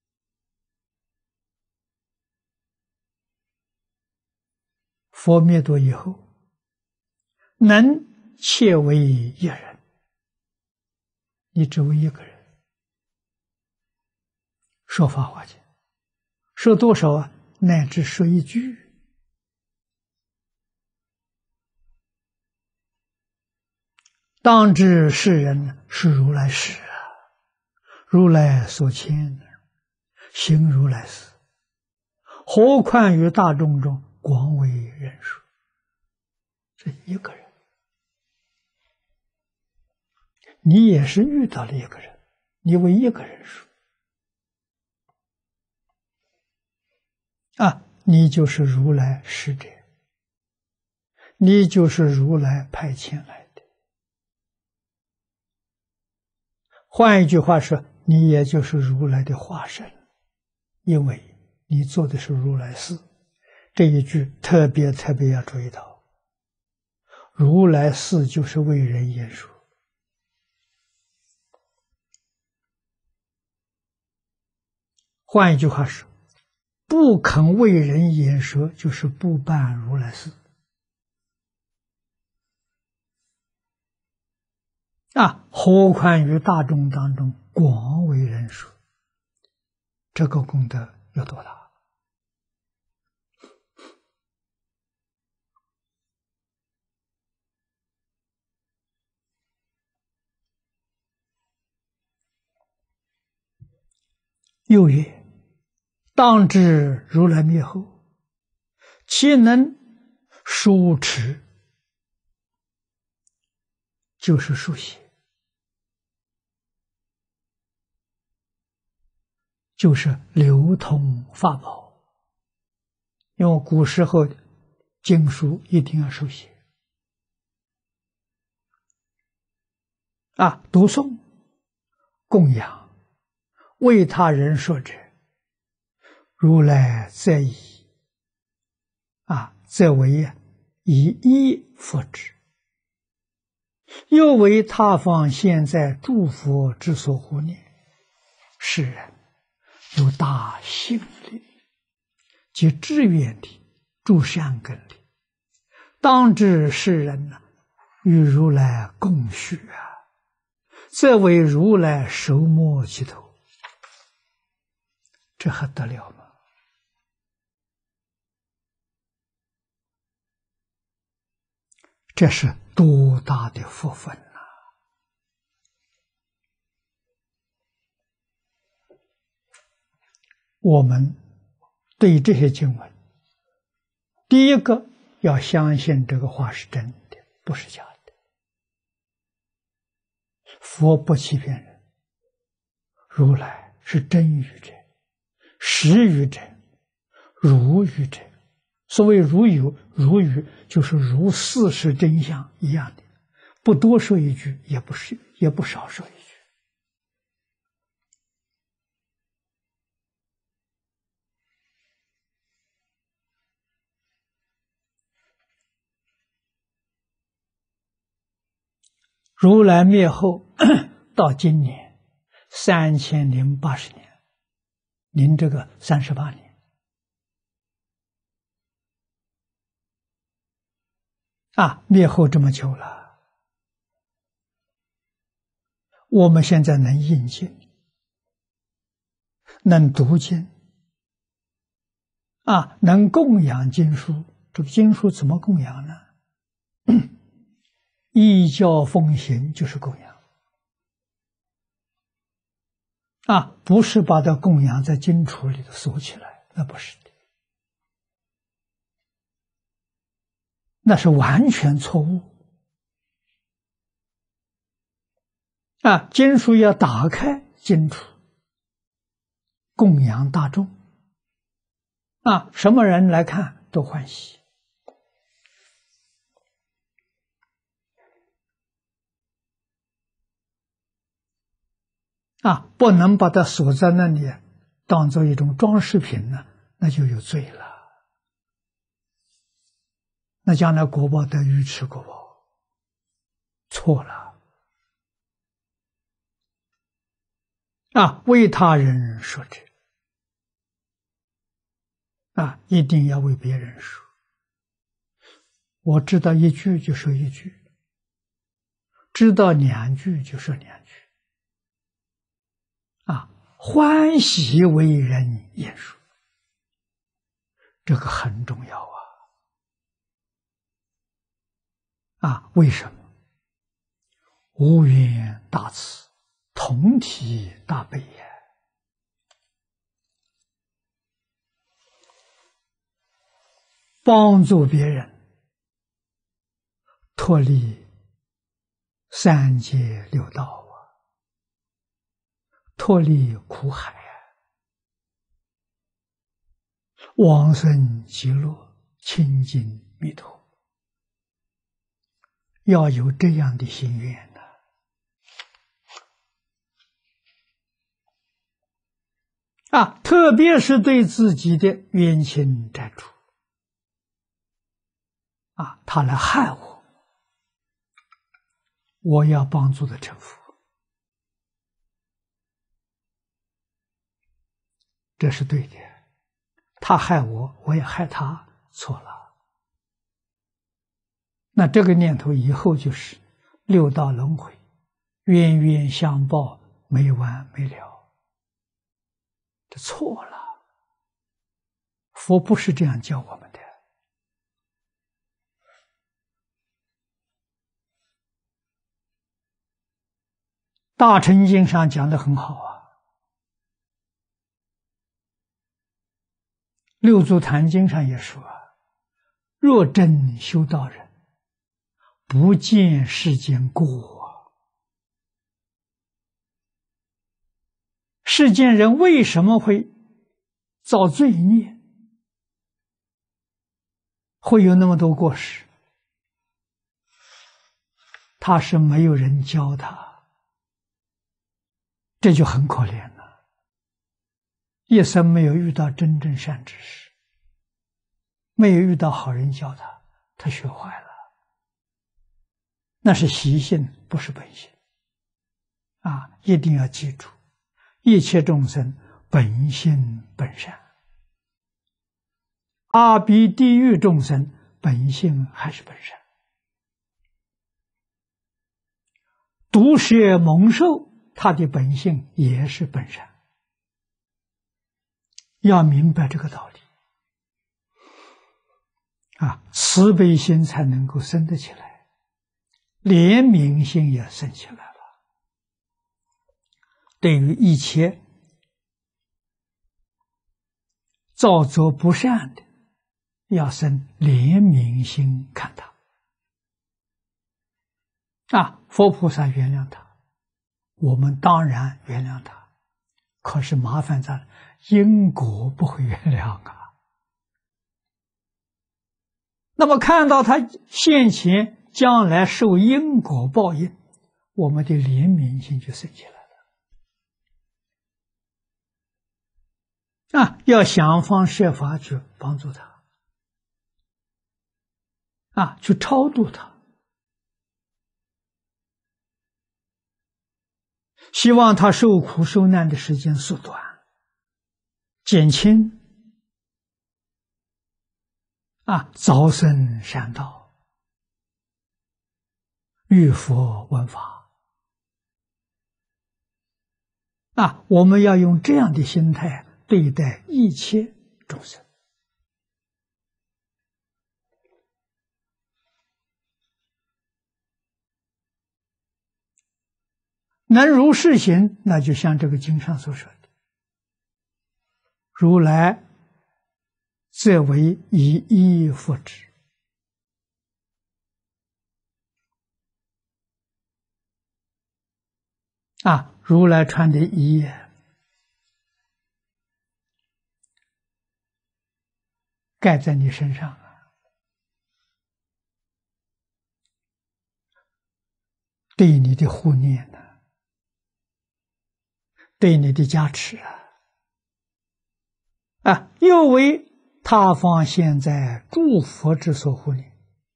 佛灭度以后，能切为一人，你只为一个人， 说法华经，说多少啊？乃至说一句，当知世人是如来事啊，如来所牵，行如来事，何况于大众中广为人说。这一个人，你也是遇到了一个人，你为一个人说啊，你就是如来使者，你就是如来派遣来的。换一句话说，你也就是如来的化身，因为你做的是如来事。这一句特别要注意到，如来事就是为人言说。换一句话说，不肯为人言说，就是不办如来事啊！何况于大众当中广为人说，这个功德有多大？又曰：当知如来灭后，岂能书持？就是书写，就是流通法宝。因为古时候经书一定要书写啊，读诵、供养、为他人说者，如来则以则为以一佛之，又为他方现在诸佛之所护念。世人有大信力及志愿力、诸善根力，当知世人与如来共许啊，则为如来手摸其头。这还得了吗？这是多大的福分啊！我们对这些经文，第一个要相信这个话是真的，不是假的。佛不欺骗人，如来是真语者、实语者、如语者。所谓如有如语，就是如事实真相一样的，不多说一句，也不少说一句。如来灭后到今年3080年，您这个38年灭后这么久了，我们现在能印经，能读经能供养经书。这个经书怎么供养呢？依教奉行就是供养不是把它供养在经橱里头锁起来，那不是的，那是完全错误经书要打开经橱，供养大众什么人来看都欢喜不能把它锁在那里当做一种装饰品呢，那就有罪了，那将来果报得愚痴果报，错了为他人说之一定要为别人说。我知道一句就说一句，知道2句就说2句欢喜为人言说，这个很重要为什么？无缘大慈，同体大悲呀！帮助别人脱离三界六道脱离苦海往生极乐，亲近弥陀，要有这样的心愿特别是对自己的冤亲债主他来害我，我要帮助的成佛，这是对的。他害我，我也害他，错了。那这个念头以后就是六道轮回，冤冤相报，没完没了，这错了。佛不是这样教我们的。大乘经上讲得很好六祖坛经上也说若真修道人，不见世间过世间人为什么会造罪孽，会有那么多过失？他是没有人教他，这就很可怜了。一生没有遇到真正善知识，没有遇到好人教他，他学坏了。那是习性，不是本性一定要记住，一切众生本性本善，阿鼻地狱众生本性还是本善，毒蛇猛兽他的本性也是本善，要明白这个道理慈悲心才能够生得起来，怜悯心也生起来了。对于一切造作不善的，要生怜悯心看他佛菩萨原谅他，我们当然原谅他，可是麻烦在因果不会原谅那么看到他现前将来受因果报应，我们的怜悯心就生起来了要想方设法去帮助他去超度他，希望他受苦受难的时间缩短减轻早生善道，遇佛闻法我们要用这样的心态对待一切众生。能如是行，那就像这个经上所说的，如来则为以衣复之如来穿的衣盖在你身上对你的护念对你的加持又为他方现在诸佛之所护念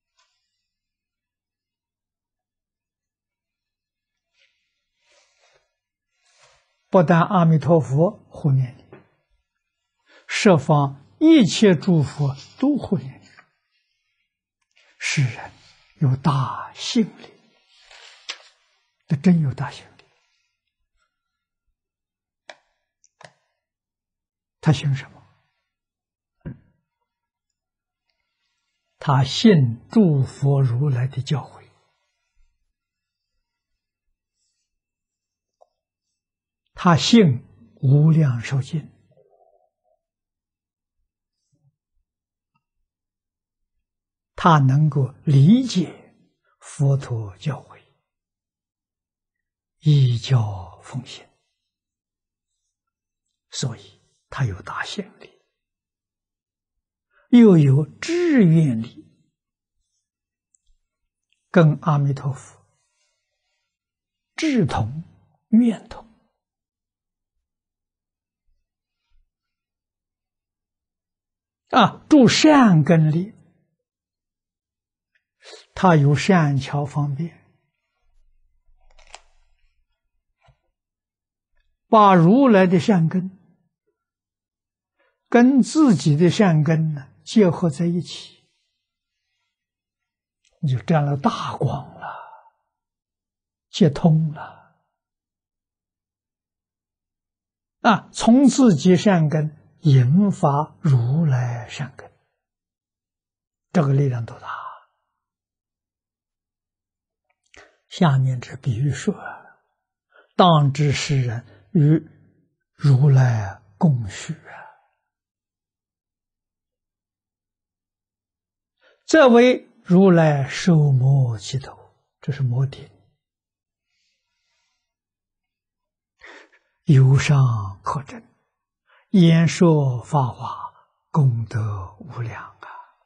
不但阿弥陀佛护念你，十方一切诸佛都护念你。世人有大信力，这真有大信力他信什么？他信诸佛如来的教诲，他信无量寿经，他能够理解佛陀教诲，依教奉行，所以他有大信力，又有志愿力，跟阿弥陀佛志同愿同。住善根力，他有善巧方便，把如来的善根跟自己的善根呢结合在一起，你就沾了大光了，接通了。从自己善根引发如来善根，这个力量多大！下面这比喻说，当知世人与如来共许这为如来手摩其头，这是摩顶，有上可证，演说法华，功德无量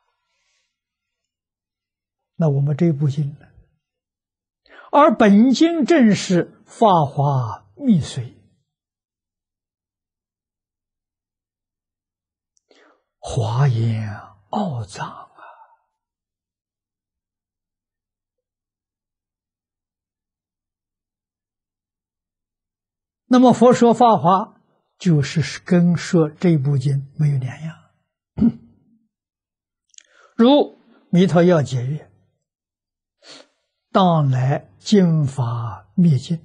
那我们这部经呢？而本经正是法华密髓，华严奥藏那么佛说法华，就是跟说这部经没有两样。如弥陀要解曰：当来经法灭尽，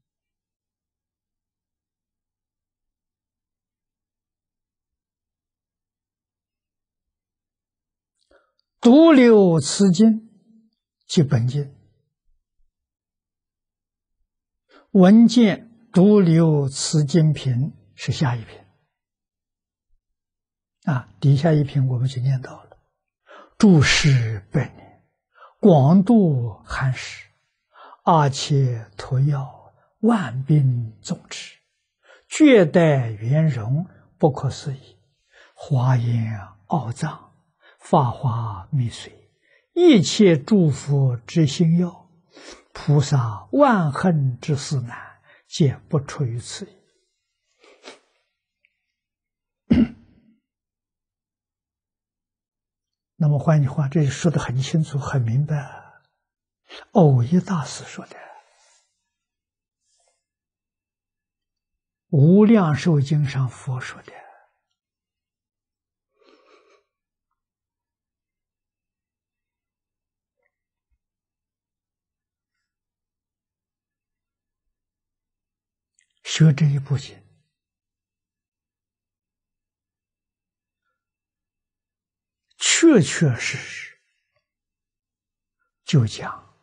独留此经，即本经。闻见独留此经品是下一品底下一品我们就念到了：住世百年，广度寒食，阿切陀药，万病总治，绝代圆融，不可思议，华严奥藏，法华密髓，一切诸佛之心要，菩萨万恨之事难，皆不出于此意。那么换句话，这说得很清楚很明白，藕益大师说的，无量寿经上佛说的，学这一部经，确确实实就讲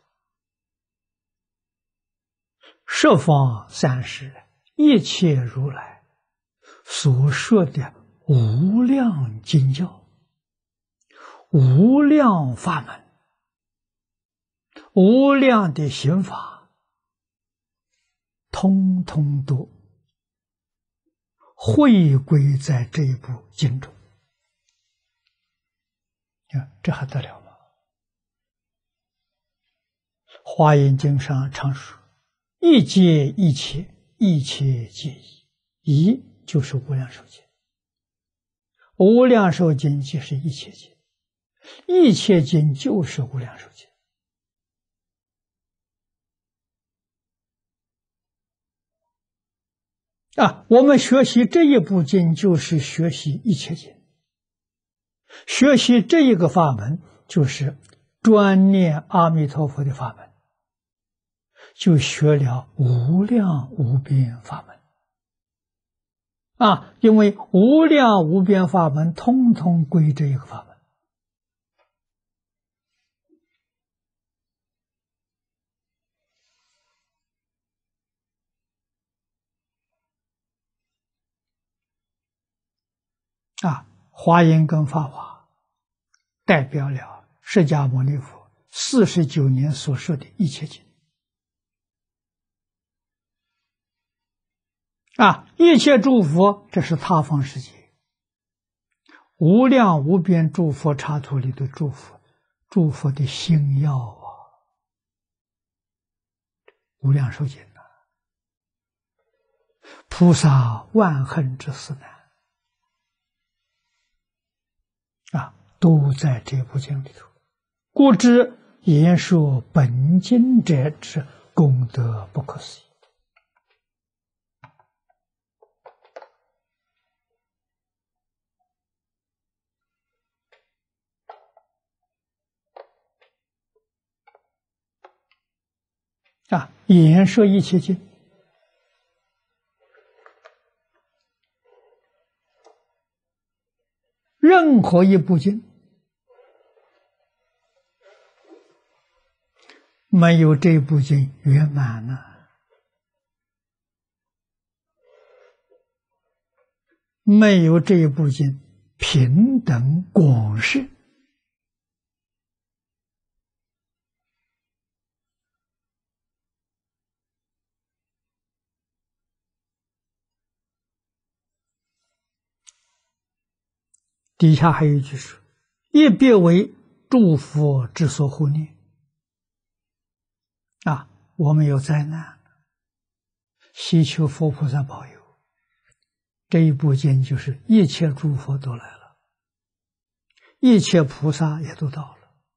十方三世一切如来所说的无量经教、无量法门、无量的行法，通通都汇归在这一部经中。这还得了吗？华严经上常说：一切一切，一切皆一。一就是无量寿经，无量寿经即是一切经，一切经就是无量寿经。我们学习这一部经，就是学习一切经。学习这一个法门，就是专念阿弥陀佛的法门，就学了无量无边法门。 因为无量无边法门，通通归这一个法门。华严跟法华代表了释迦牟尼佛49年所说的一切经。一切诸佛，这是他方世界，无量无边诸佛刹土里的诸佛，诸佛的心要无量寿经菩萨万恨之思难都在这部经里头。故知言说本经者之功德不可思议。言说一切经，任何一部经没有这部经圆满没有这一部经平等广释，底下还有一句说：“亦别为诸佛之所护念。”我们有灾难，希求佛菩萨保佑。这一部经就是一切诸佛都来了，一切菩萨也都到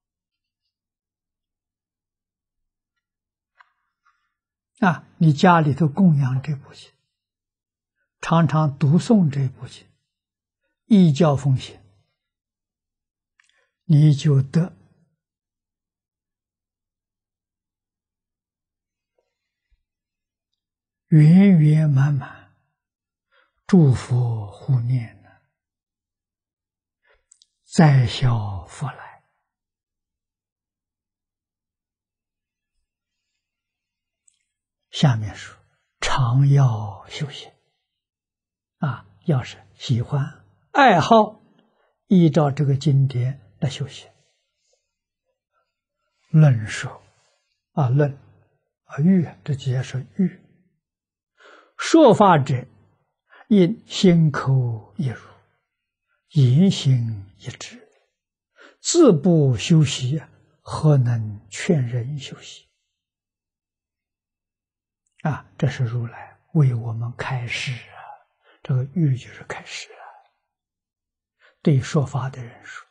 了。你家里头供养这部经，常常读诵这部经，依教奉行，你就得圆圆满满诸佛护念再消佛来。下面说常要修行要是喜欢爱好，依照这个经典来修行。论说论欲，这直接说欲。说法者，因心口一如，言行一致，自不修习，何能劝人修习？这是如来为我们开示这个欲就是开示对说法的人说，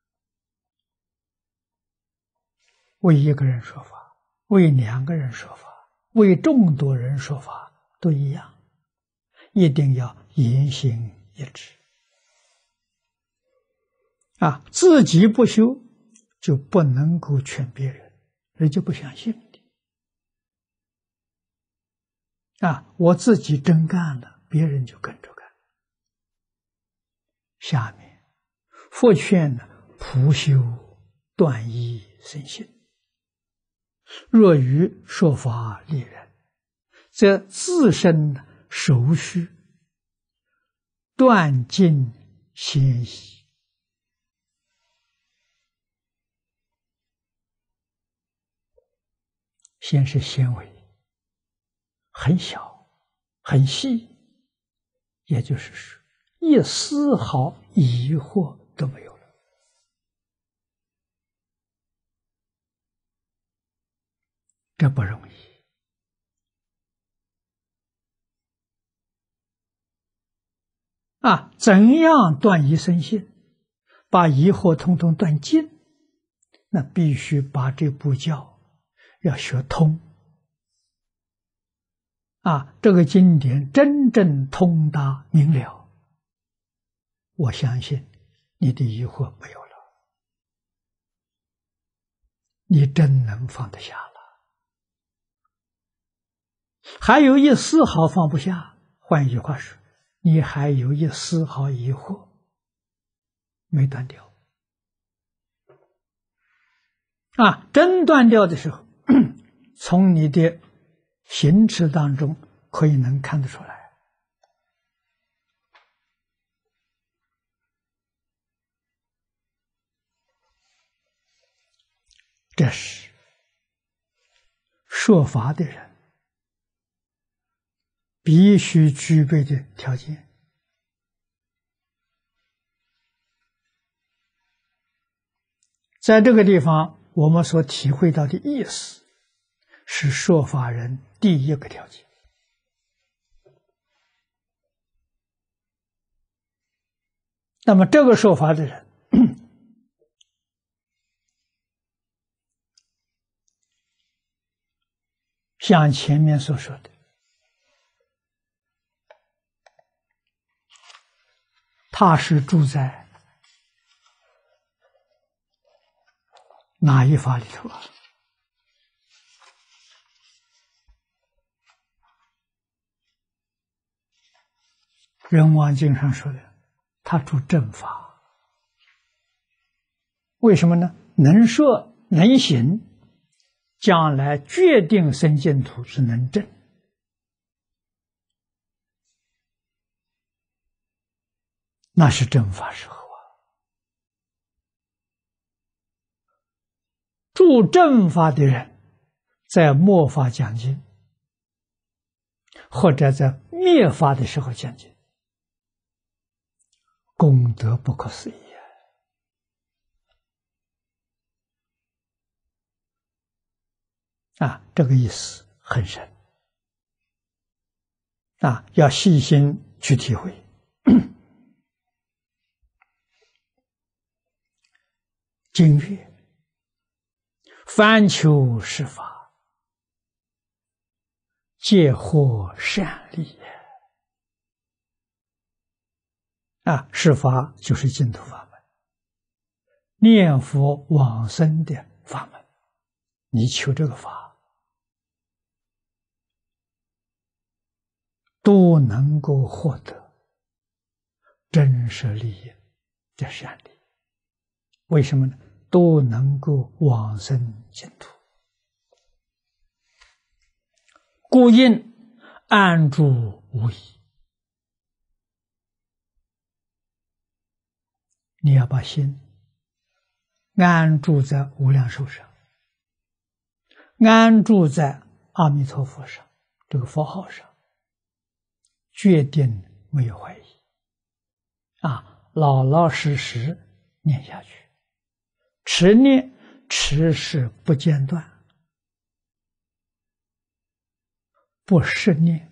为一个人说法，为2个人说法，为众多人说法都一样，一定要言行一致自己不修就不能够劝别人，人就不相信的我自己真干了，别人就跟着干。下面佛劝普修断疑生信，若于说法利人，则自身守虚，断尽嫌疑。先是纤维很小很细，也就是说一丝毫疑惑都没有了。这不容易怎样断疑生信，把疑惑统统断尽？那必须把这部教要学通这个经典真正通达明了，我相信你的疑惑没有了，你真能放得下了。还有一丝毫放不下，换一句话说， 你还有一丝毫疑惑没断掉啊！真断掉的时候，从你的行持当中可以能看得出来。这是说法的人必须具备的条件。在这个地方，我们所体会到的意思，是说法人第一个条件。那么，这个说法的人，像前面所说的，他是住在哪一法里头啊？人王经上说的，他住正法。为什么呢？能说能行，将来决定生净土是能证。那是正法时候啊。住正法的人，在末法讲经，或者在灭法的时候讲经，功德不可思议啊！这个意思很深啊，要细心去体会。经曰：凡求是法，皆获善利啊！是法就是净土法门，念佛往生的法门。你求这个法，都能够获得真实利益的善利。为什么呢？都能够往生净土，故应安住无疑。你要把心安住在无量寿上，安住在阿弥陀佛上，这个佛号上，决定没有怀疑啊，老老实实念下去。持念持是不间断，不失念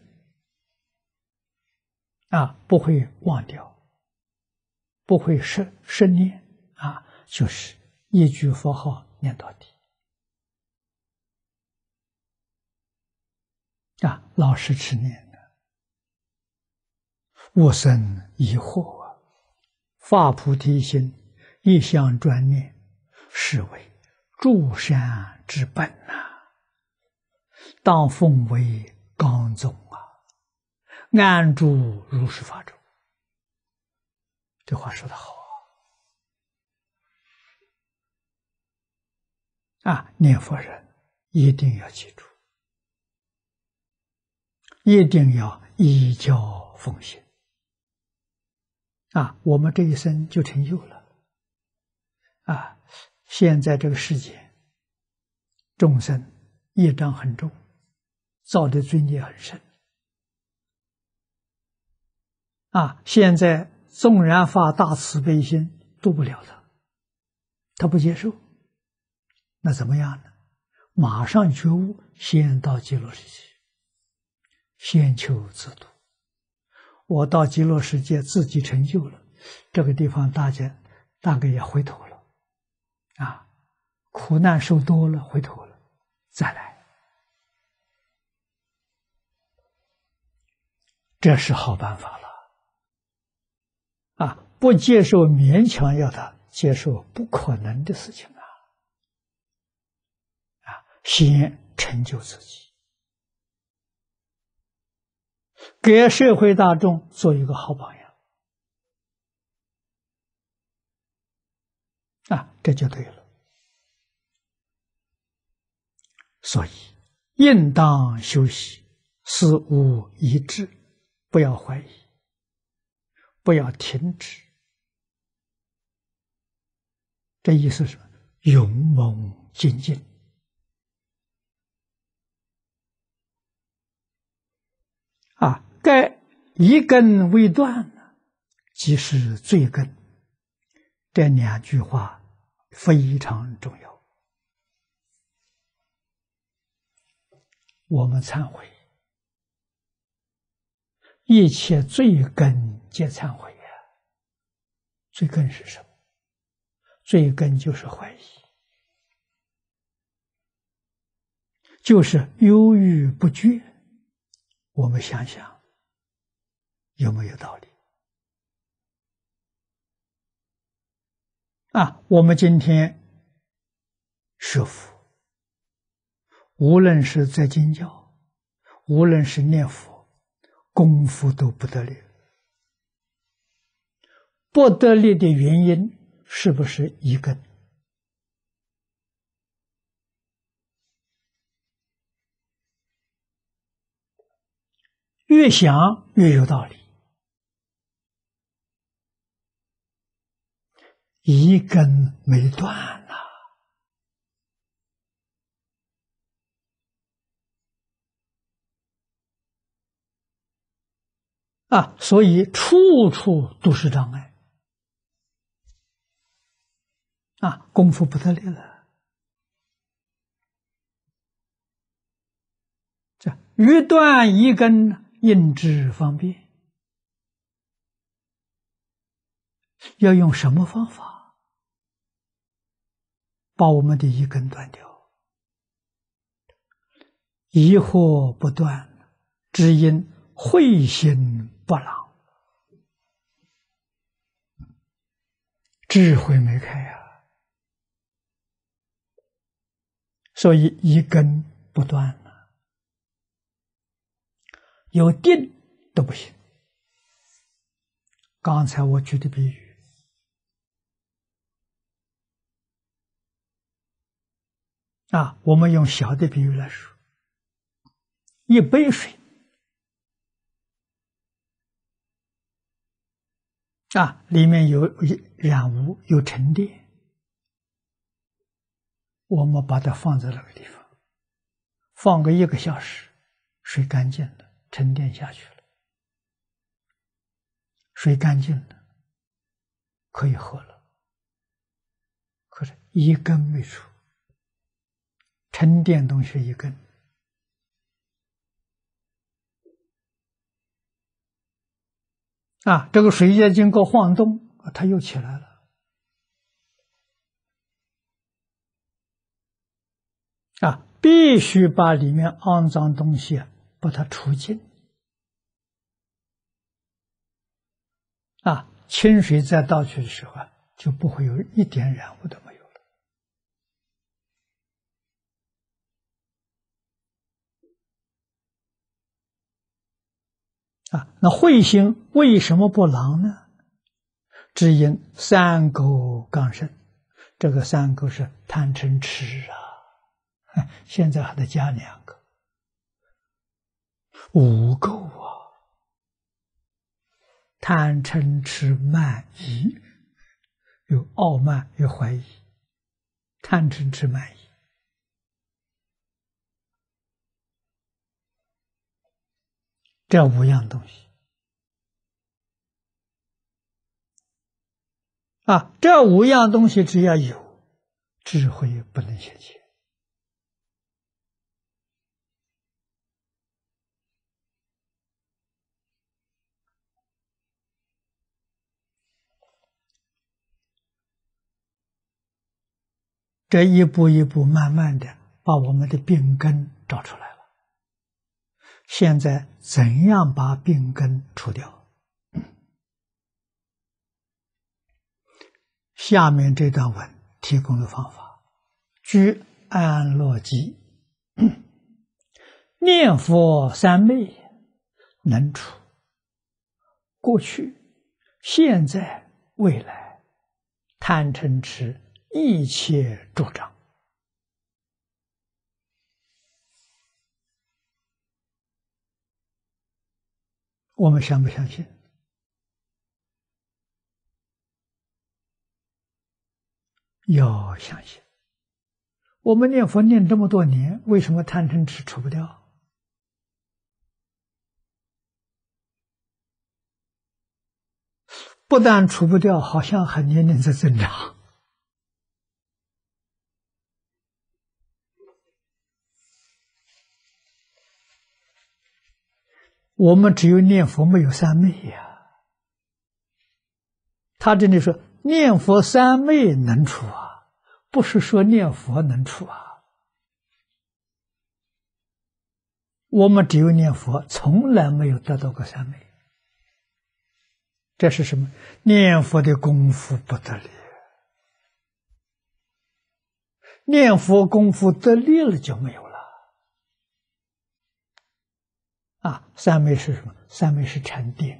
啊，不会忘掉，不会失念啊，就是一句佛号念到底啊，老实持念的，无生疑惑啊，发菩提心，一向专念，是为诸善之本呐，当奉为纲宗啊，安住如是法中。这话说得好啊！念佛人一定要记住，一定要依教奉行啊！我们这一生就成就了啊！现在这个世界，众生业障很重，造的罪孽很深啊！现在纵然发大慈悲心，度不了他，他不接受，那怎么样呢？马上觉悟，先到极乐世界，先求自度。我到极乐世界自己成就了，这个地方大家大概也回头了啊，苦难受多了，回头了，再来，这是好办法了啊！不接受勉强要他接受不可能的事情先成就自己， 给社会大众做一个好榜样啊，这就对了。所以应当修习，事无一致，不要怀疑，不要停止。这意思是勇猛精进啊！该一根未断，即是罪根。这2句话非常重要。我们忏悔，一切罪根皆忏悔呀。罪根是什么？罪根就是怀疑，就是犹豫不决。我们想想，有没有道理？我们今天学佛，无论是在经教，无论是念佛，功夫都不得力。不得力的原因是不是一根？越想越有道理，一根没断所以处处都是障碍功夫不得力了。这欲断一根，应知方便。要用什么方法把我们的一根断掉？疑惑不断，只因慧心不朗，智慧没开所以一根不断有定都不行。刚才我举的比喻我们用小的比喻来说，一杯水里面有染污，有沉淀，我们把它放在那个地方，放个1个小时，水干净了，沉淀下去了，水干净了，可以喝了。可是一根没出，沉淀东西一根，这个水液经过晃动，它又起来了。必须把里面肮脏东西把它除尽。清水再倒去的时候就不会有一点染污都没有了。那慧心为什么不朗呢？只因3垢刚生。这个3垢是贪嗔痴现在还得加2个5垢贪嗔痴慢疑，有傲慢，有怀疑，贪嗔痴慢疑。这5样东西这5样东西只要有，智慧不能显现。这一步一步慢慢的把我们的病根找出来了。现在怎样把病根除掉？下面这段文提供的方法：居安乐极，念佛3昧， 能除过去、现在、未来贪嗔痴一切诸障。我们相不相信？要相信。我们念佛念这么多年，为什么贪嗔痴除不掉？不但除不掉，好像还年年在增长。我们只有念佛，没有三昧呀。他这里说念佛三昧能除啊，不是说念佛能除啊。我们只有念佛，从来没有得到过三昧。这是什么？念佛的功夫不得力，念佛功夫得力了就没有了。三昧是什么？三昧是禅定。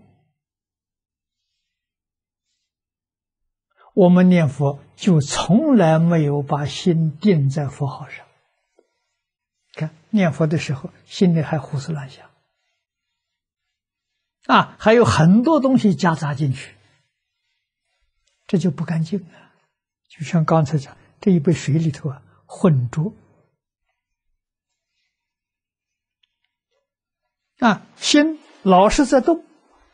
我们念佛就从来没有把心定在佛号上。看念佛的时候，心里还胡思乱想，还有很多东西夹杂进去，这就不干净了。就像刚才讲，这一杯水里头混浊。心老是在动，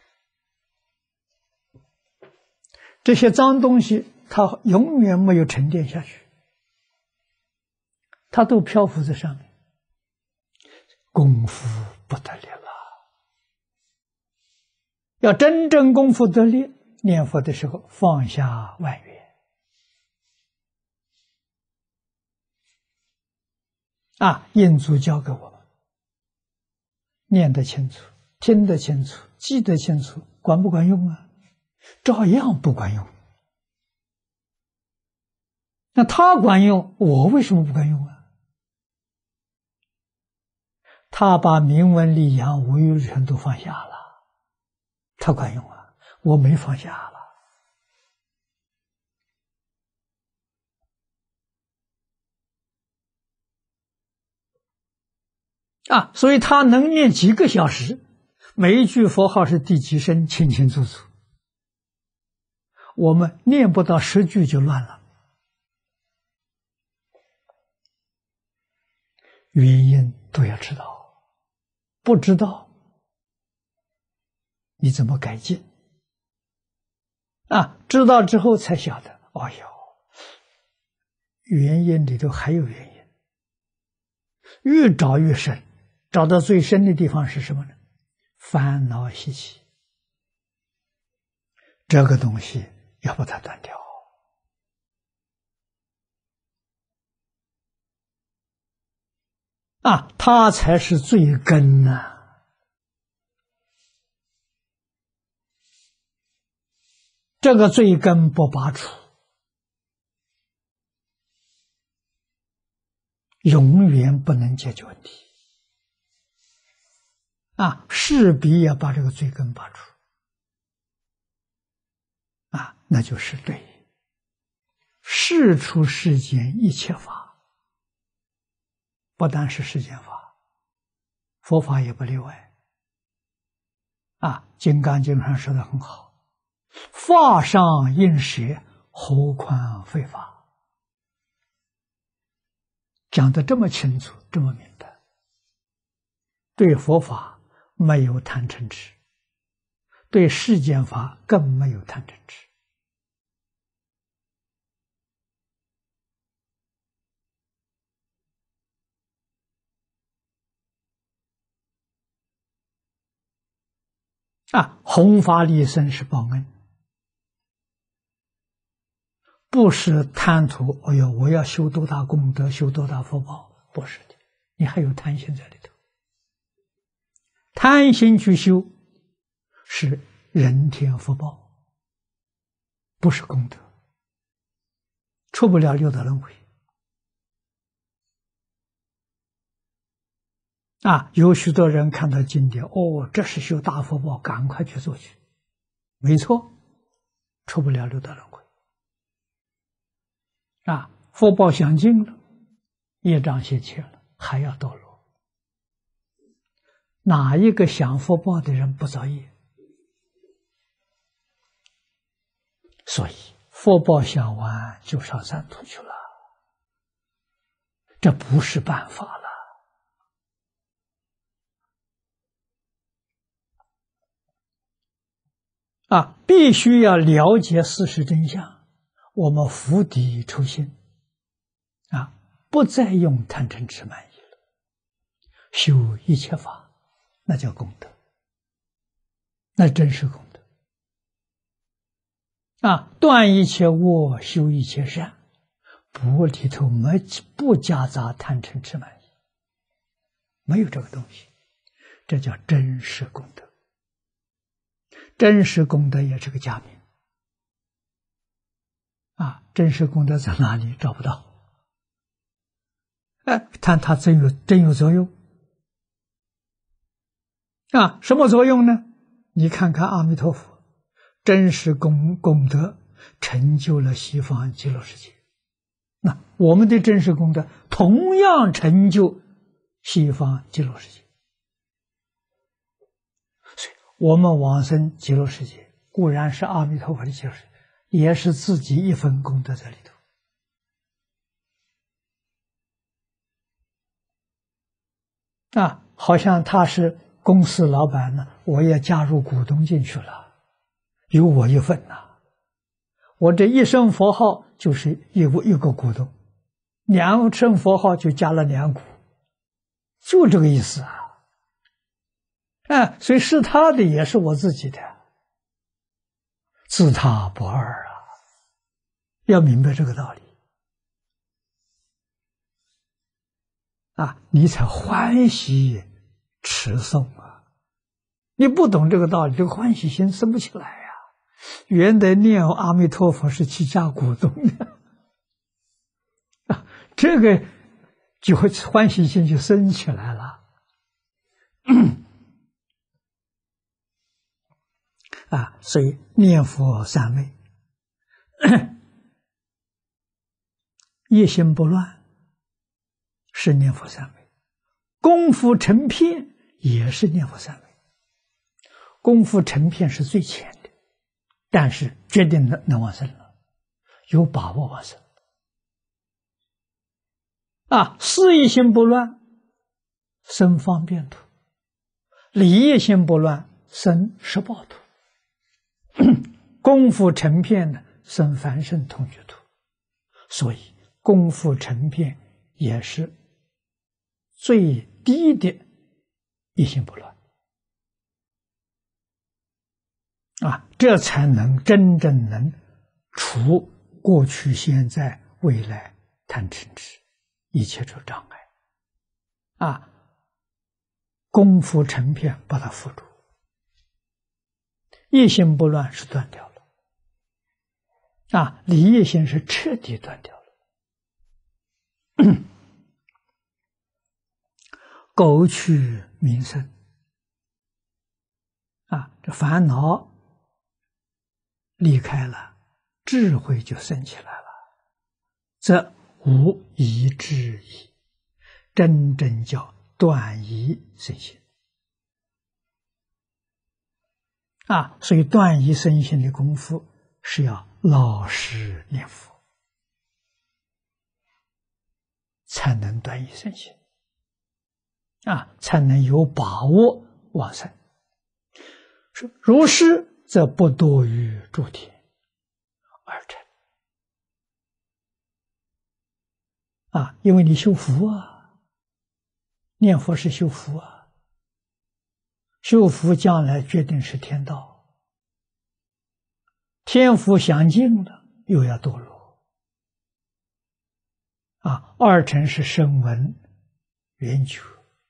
这些脏东西它永远没有沉淀下去，它都漂浮在上面，功夫不得力了。要真正功夫得力，念佛的时候放下万缘，印祖教给我们，念得清楚，听得清楚，记得清楚，管不管用啊？照样不管用。那他管用，我为什么不管用啊？他把名闻利养无欲尘都放下了，他管用啊，我没放下了。所以他能念几个小时，每一句佛号是第几声，清清楚楚。我们念不到10句就乱了，原因都要知道，不知道你怎么改进？知道之后才晓得，哎呦，原因里头还有原因，越找越深，找到最深的地方是什么呢？烦恼习气，这个东西要把它断掉。它才是罪根呐。这个罪根不拔除，永远不能解决问题。势必要把这个罪根拔除。那就是对世出世间一切法，不单是世间法，佛法也不例外。金刚经上说的很好，法上应舍，何况非法。讲得这么清楚，这么明白，对佛法没有贪嗔痴，对世间法更没有贪嗔痴。弘法利生是报恩，不是贪图我要修多大功德，修多大福报，不是的，你还有贪心在里头。贪心去修是人天福报，不是功德，出不了六道轮回。 有许多人看到经典，这是修大福报，赶快去做去。没错，出不了六道轮回。福报享尽了，业障现前了，还要堕落。哪一个享福报的人不造业？所以福报享完就上三途去了，这不是办法了。必须要了解事实真相，我们伏底抽心，不再用贪嗔痴慢疑了，修一切法，那叫功德，那真是功德。断一切恶，修一切善，里头不夹杂贪嗔痴慢疑，没有这个东西，这叫真实功德。真实功德也是个假名。真实功德在哪里？找不到。但它真有作用。什么作用呢？你看看阿弥陀佛，真实功德成就了西方极乐世界。那我们的真实功德同样成就西方极乐世界。所以我们往生极乐世界固然是阿弥陀佛的极乐世界，也是自己一份功德在里头。好像他是公司老板呢，我也加入股东进去了，有我一份呐。我这一声佛号就是一个股东，2声佛号就加了2股，就这个意思所以是他的也是我自己的，自他不二要明白这个道理你才欢喜持诵你不懂这个道理，这个欢喜心生不起来原来念阿弥陀佛是去加股东的这个就会欢喜心就生起来了所以念佛三昧一心不乱是念佛三昧，功夫成片也是念佛三昧。功夫成片是最浅的，但是决定能往生了，有把握往生事一心不乱生方便土，理一心不乱生十报土功夫成片呢生凡圣同居土。所以功夫成片也是最低的一心不乱这才能真正能除过去现在未来贪嗔痴一切诸障碍功夫成片把它扶住，一心不乱是断掉了理业心是彻底断掉了苟去名生这烦恼离开了，智慧就生起来了，则无疑之矣，真正叫断疑生信所以断疑生信的功夫是要老实念佛才能断疑生信才能有把握往生。如是则不多于诸天而成因为你修福念佛是修福修福将来决定是天道，天福享尽了又要堕落二乘是声闻缘觉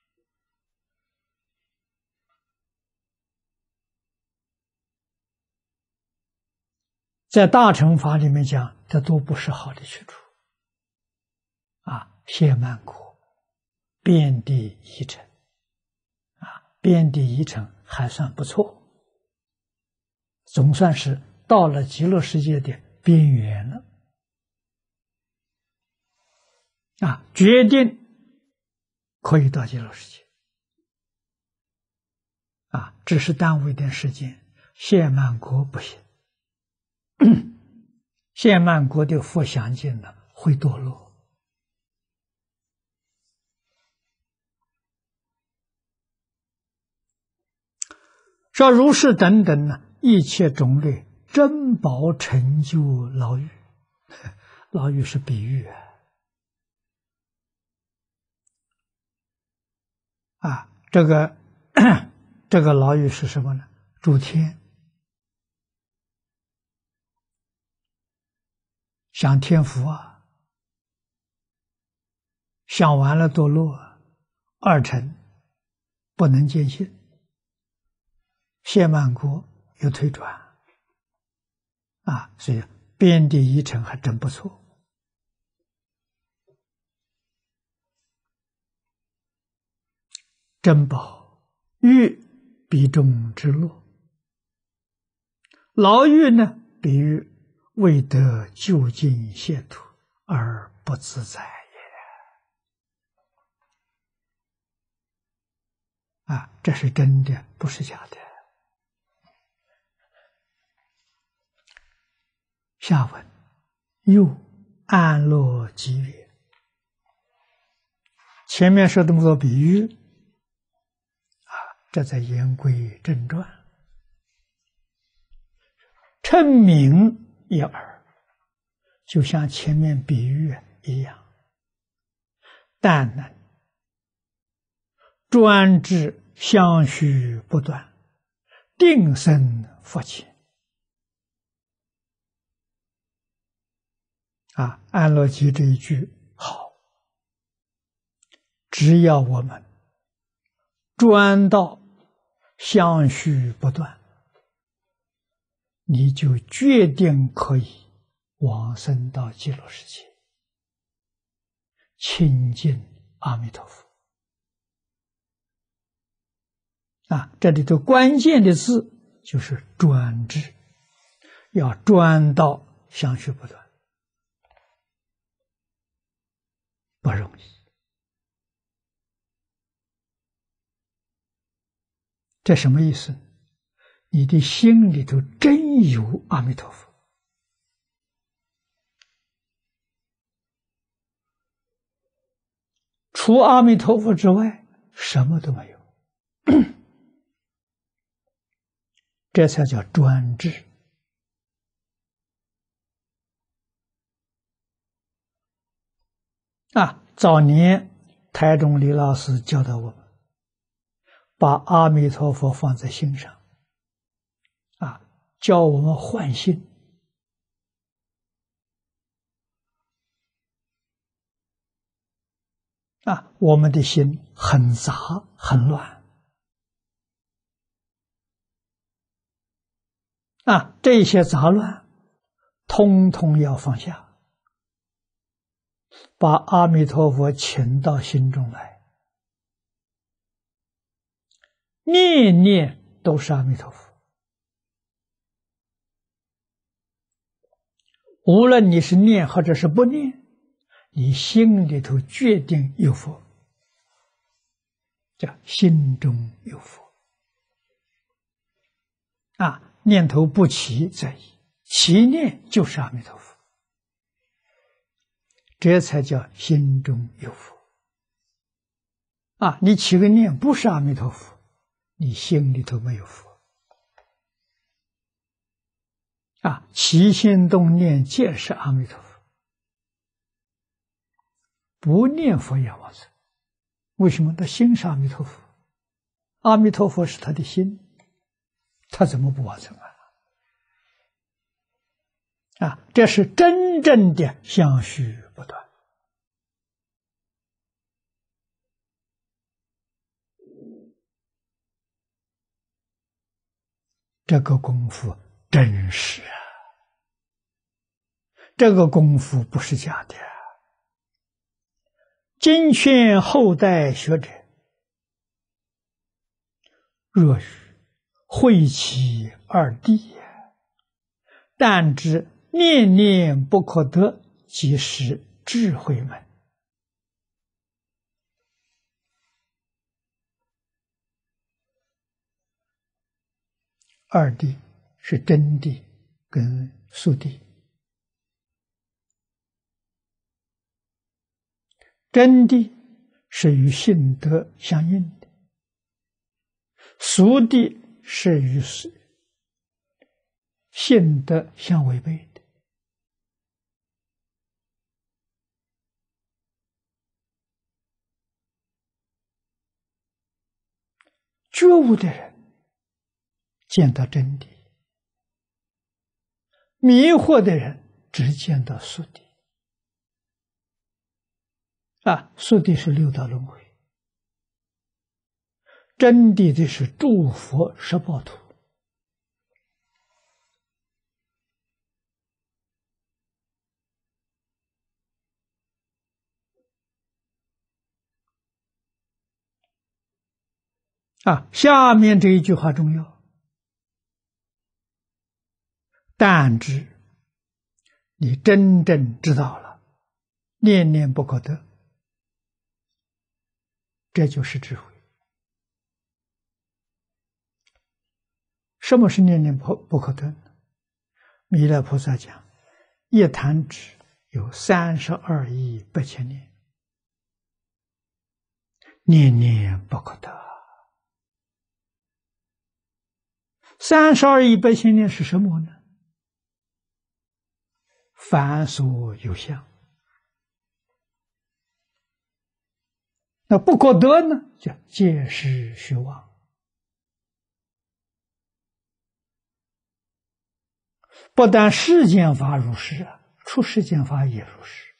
在大乘法里面讲，这都不是好的去处谢曼苦遍地一尘边地一程还算不错，总算是到了极乐世界的边缘了。决定可以到极乐世界。只是耽误一点时间。谢曼国不行，谢曼国的佛想见呢会堕落。说如是等等呢，一切种类珍宝成就牢狱，牢狱是比喻这个牢狱是什么呢？诸天享天福享完了堕落，二乘不能见性，谢曼国又退转所以边地一乘还真不错。珍宝狱比中之乐，牢狱呢比喻未得究竟解脱而不自在也。这是真的，不是假的。下文又安乐极乐，前面说这么多比喻这在言归正传，称名一耳，就像前面比喻一样，但能专制相续不断，定生佛情安乐集这一句好，只要我们专到相续不断，你就决定可以往生到极乐世界，亲近阿弥陀佛。这里头关键的字就是专制，要专到相续不断，不容易。这什么意思？你的心里头真有阿弥陀佛，除阿弥陀佛之外什么都没有这才叫专制早年台中李老师教导我们，把阿弥陀佛放在心上教我们换心我们的心很杂很乱这些杂乱通通要放下，把阿弥陀佛请到心中来，念念都是阿弥陀佛。无论你是念或者是不念，你心里头决定有佛，叫心中有佛念头不起则已，起念就是阿弥陀佛，这才叫心中有佛你起个念不是阿弥陀佛，你心里头没有佛起心动念皆是阿弥陀佛，不念佛也往生。为什么？他心是阿弥陀佛，阿弥陀佛是他的心，他怎么不往生这是真正的相续不断。这个功夫真实这个功夫不是假的今劝后代学者若欲会其二谛，但知念念不可得，即是智慧门。二谛是真谛跟宿谛。真谛是与性德相应的，俗谛是与性德相违背的。觉悟的人见到真谛，迷惑的人只见到宿谛。宿谛是六道轮回，真谛的是诸佛十报土。下面这一句话重要，但知你真正知道了，念念不可得，这就是智慧。什么是念念不可得呢？弥勒菩萨讲，一弹指有32亿8千年，念念不可得。32亿8千年是什么呢？凡所有相。那不可得呢，叫皆是虚妄。不但世间法如是出世间法也如是。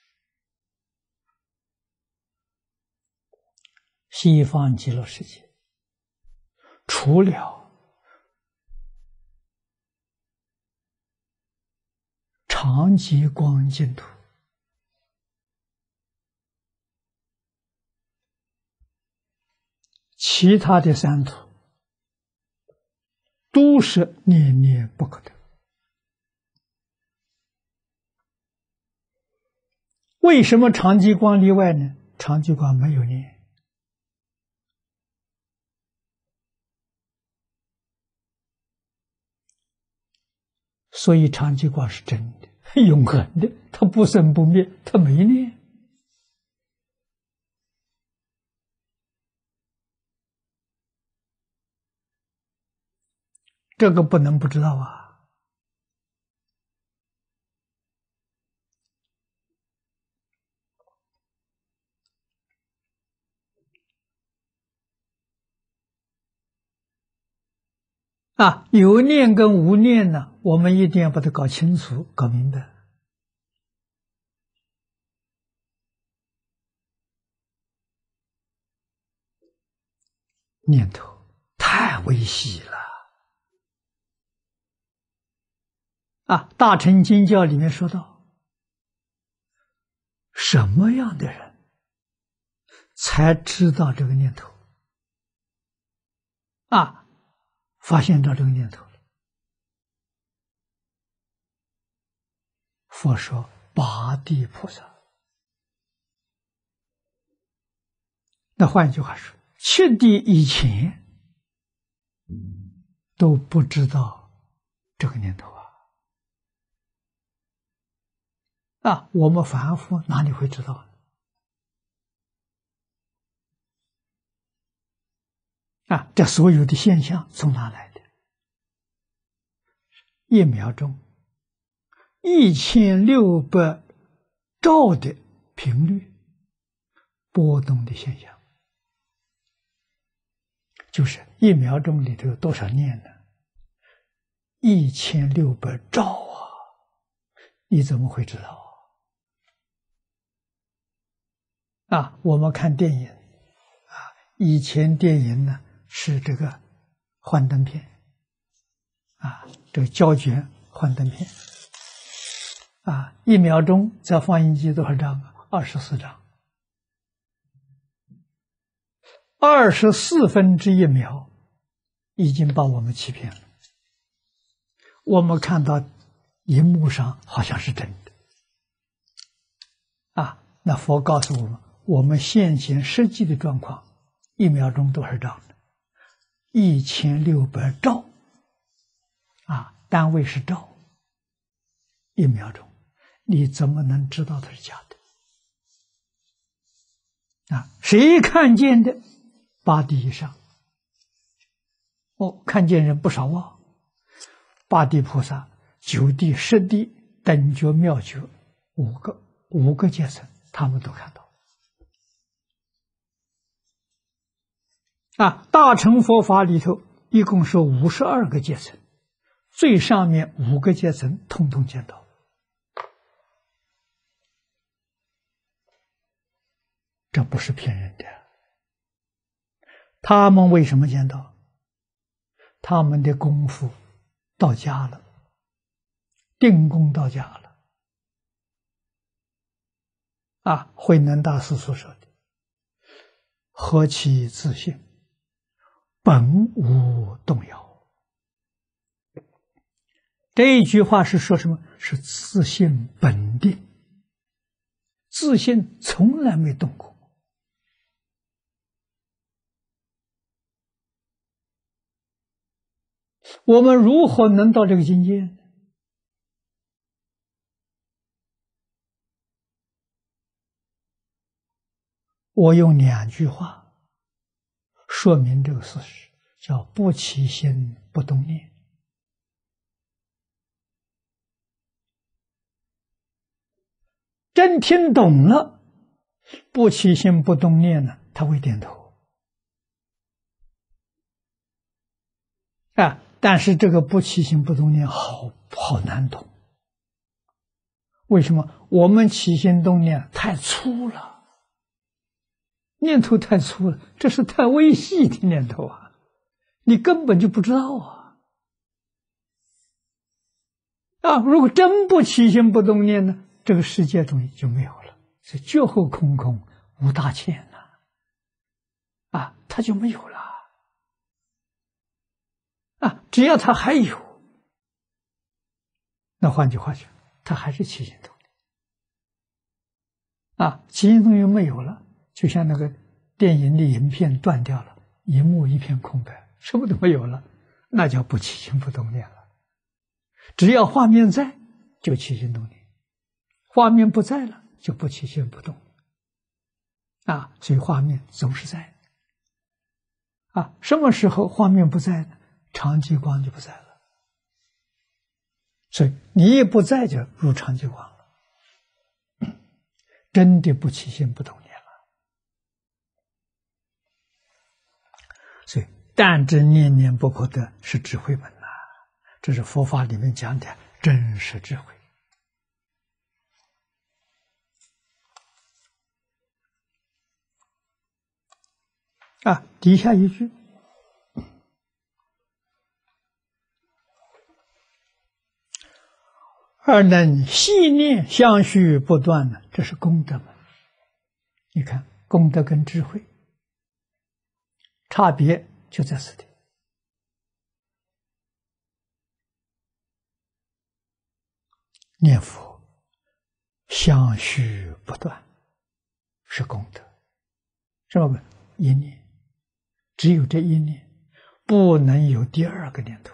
西方极乐世界除了常极光净土，其他的三土都是念念不可得。为什么常极光例外呢？常极光没有念。所以常极光是真的，永恒的，它不生不灭，它没念。这个不能不知道有念跟无念呢，我们一定要把它搞清楚、搞明白。念头太微细了大乘经教里面说到，什么样的人才知道这个念头发现到这个念头了？佛说八地菩萨。那换句话说，七地以前都不知道这个念头我们凡夫哪里会知道呢？这所有的现象从哪来的？1秒钟1600兆的频率波动的现象，就是1秒钟里头有多少念呢？1600兆你怎么会知道我们看电影以前电影呢是这个幻灯片这个胶卷幻灯片1秒钟在放映机多少张24张，24分之1秒已经把我们欺骗了。我们看到荧幕上好像是真的啊，那佛告诉我们，我们现前实际的状况，1秒钟多少兆呢？1600兆啊，单位是兆，1秒钟，你怎么能知道它是假的？啊，谁看见的8地以上？看见人不少啊。8地菩萨、9地、10地、等觉、妙觉5个阶层，他们都看到。啊，大乘佛法里头一共是52个阶层，最上面5个阶层通通见到。这不是骗人的。他们为什么见到？他们的功夫到家了，定功到家了。啊，慧能大师所说的“何其自信，本无动摇”，这一句话是说什么？是自信本定，自信从来没动过。我们如何能到这个境界？我用2句话说明这个事实，叫不起心不动念。真听懂了，不起心不动念呢，他会点头。啊，但是这个不起心不动念好难懂。为什么？我们起心动念太粗了，念头太粗了，这是太微细的念头啊，你根本就不知道啊。啊，如果真不起心不动念呢，这个世界中就没有了，是绝后空空无大欠呐。啊，它就没有了。啊，只要它还有，那换句话说，它还是起心动念。啊，起心动念没有了，就像那个电影的影片断掉了，荧幕一片空白，什么都没有了，那叫不起心不动念了。只要画面在，就起心动念；画面不在了，就不起心不动。啊，所以画面总是在。啊，什么时候画面不在呢？常寂光就不在了。所以你一不在，就入常寂光了，真的不起心不动念了。所以但知念念不可得是智慧门呐，这是佛法里面讲的真实智慧。啊，底下一句，而能细念相续不断呢，这是功德门。你看，功德跟智慧差别就在此地。念佛相续不断是功德，什么？一念，只有这一念，不能有第2个念头。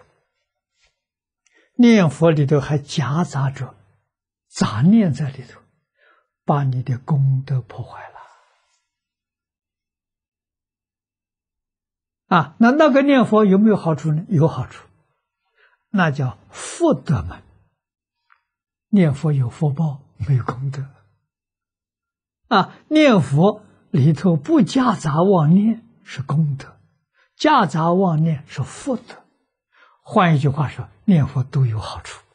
念佛里头还夹杂着杂念在里头，把你的功德破坏了。啊，那个念佛有没有好处呢？有好处，那叫福德门。念佛有福报，没有功德。啊，念佛里头不夹杂妄念是功德，夹杂妄念是福德。换一句话说，念佛都有好处。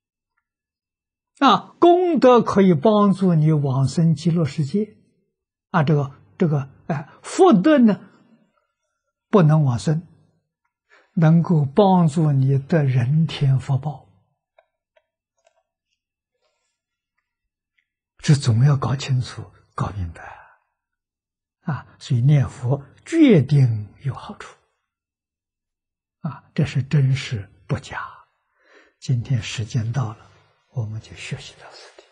啊，功德可以帮助你往生极乐世界。啊，福德呢不能往生，能够帮助你得人天福报。这总要搞清楚、搞明白啊！所以念佛决定有好处。 这是真实不假。今天时间到了，我们就学习到此地。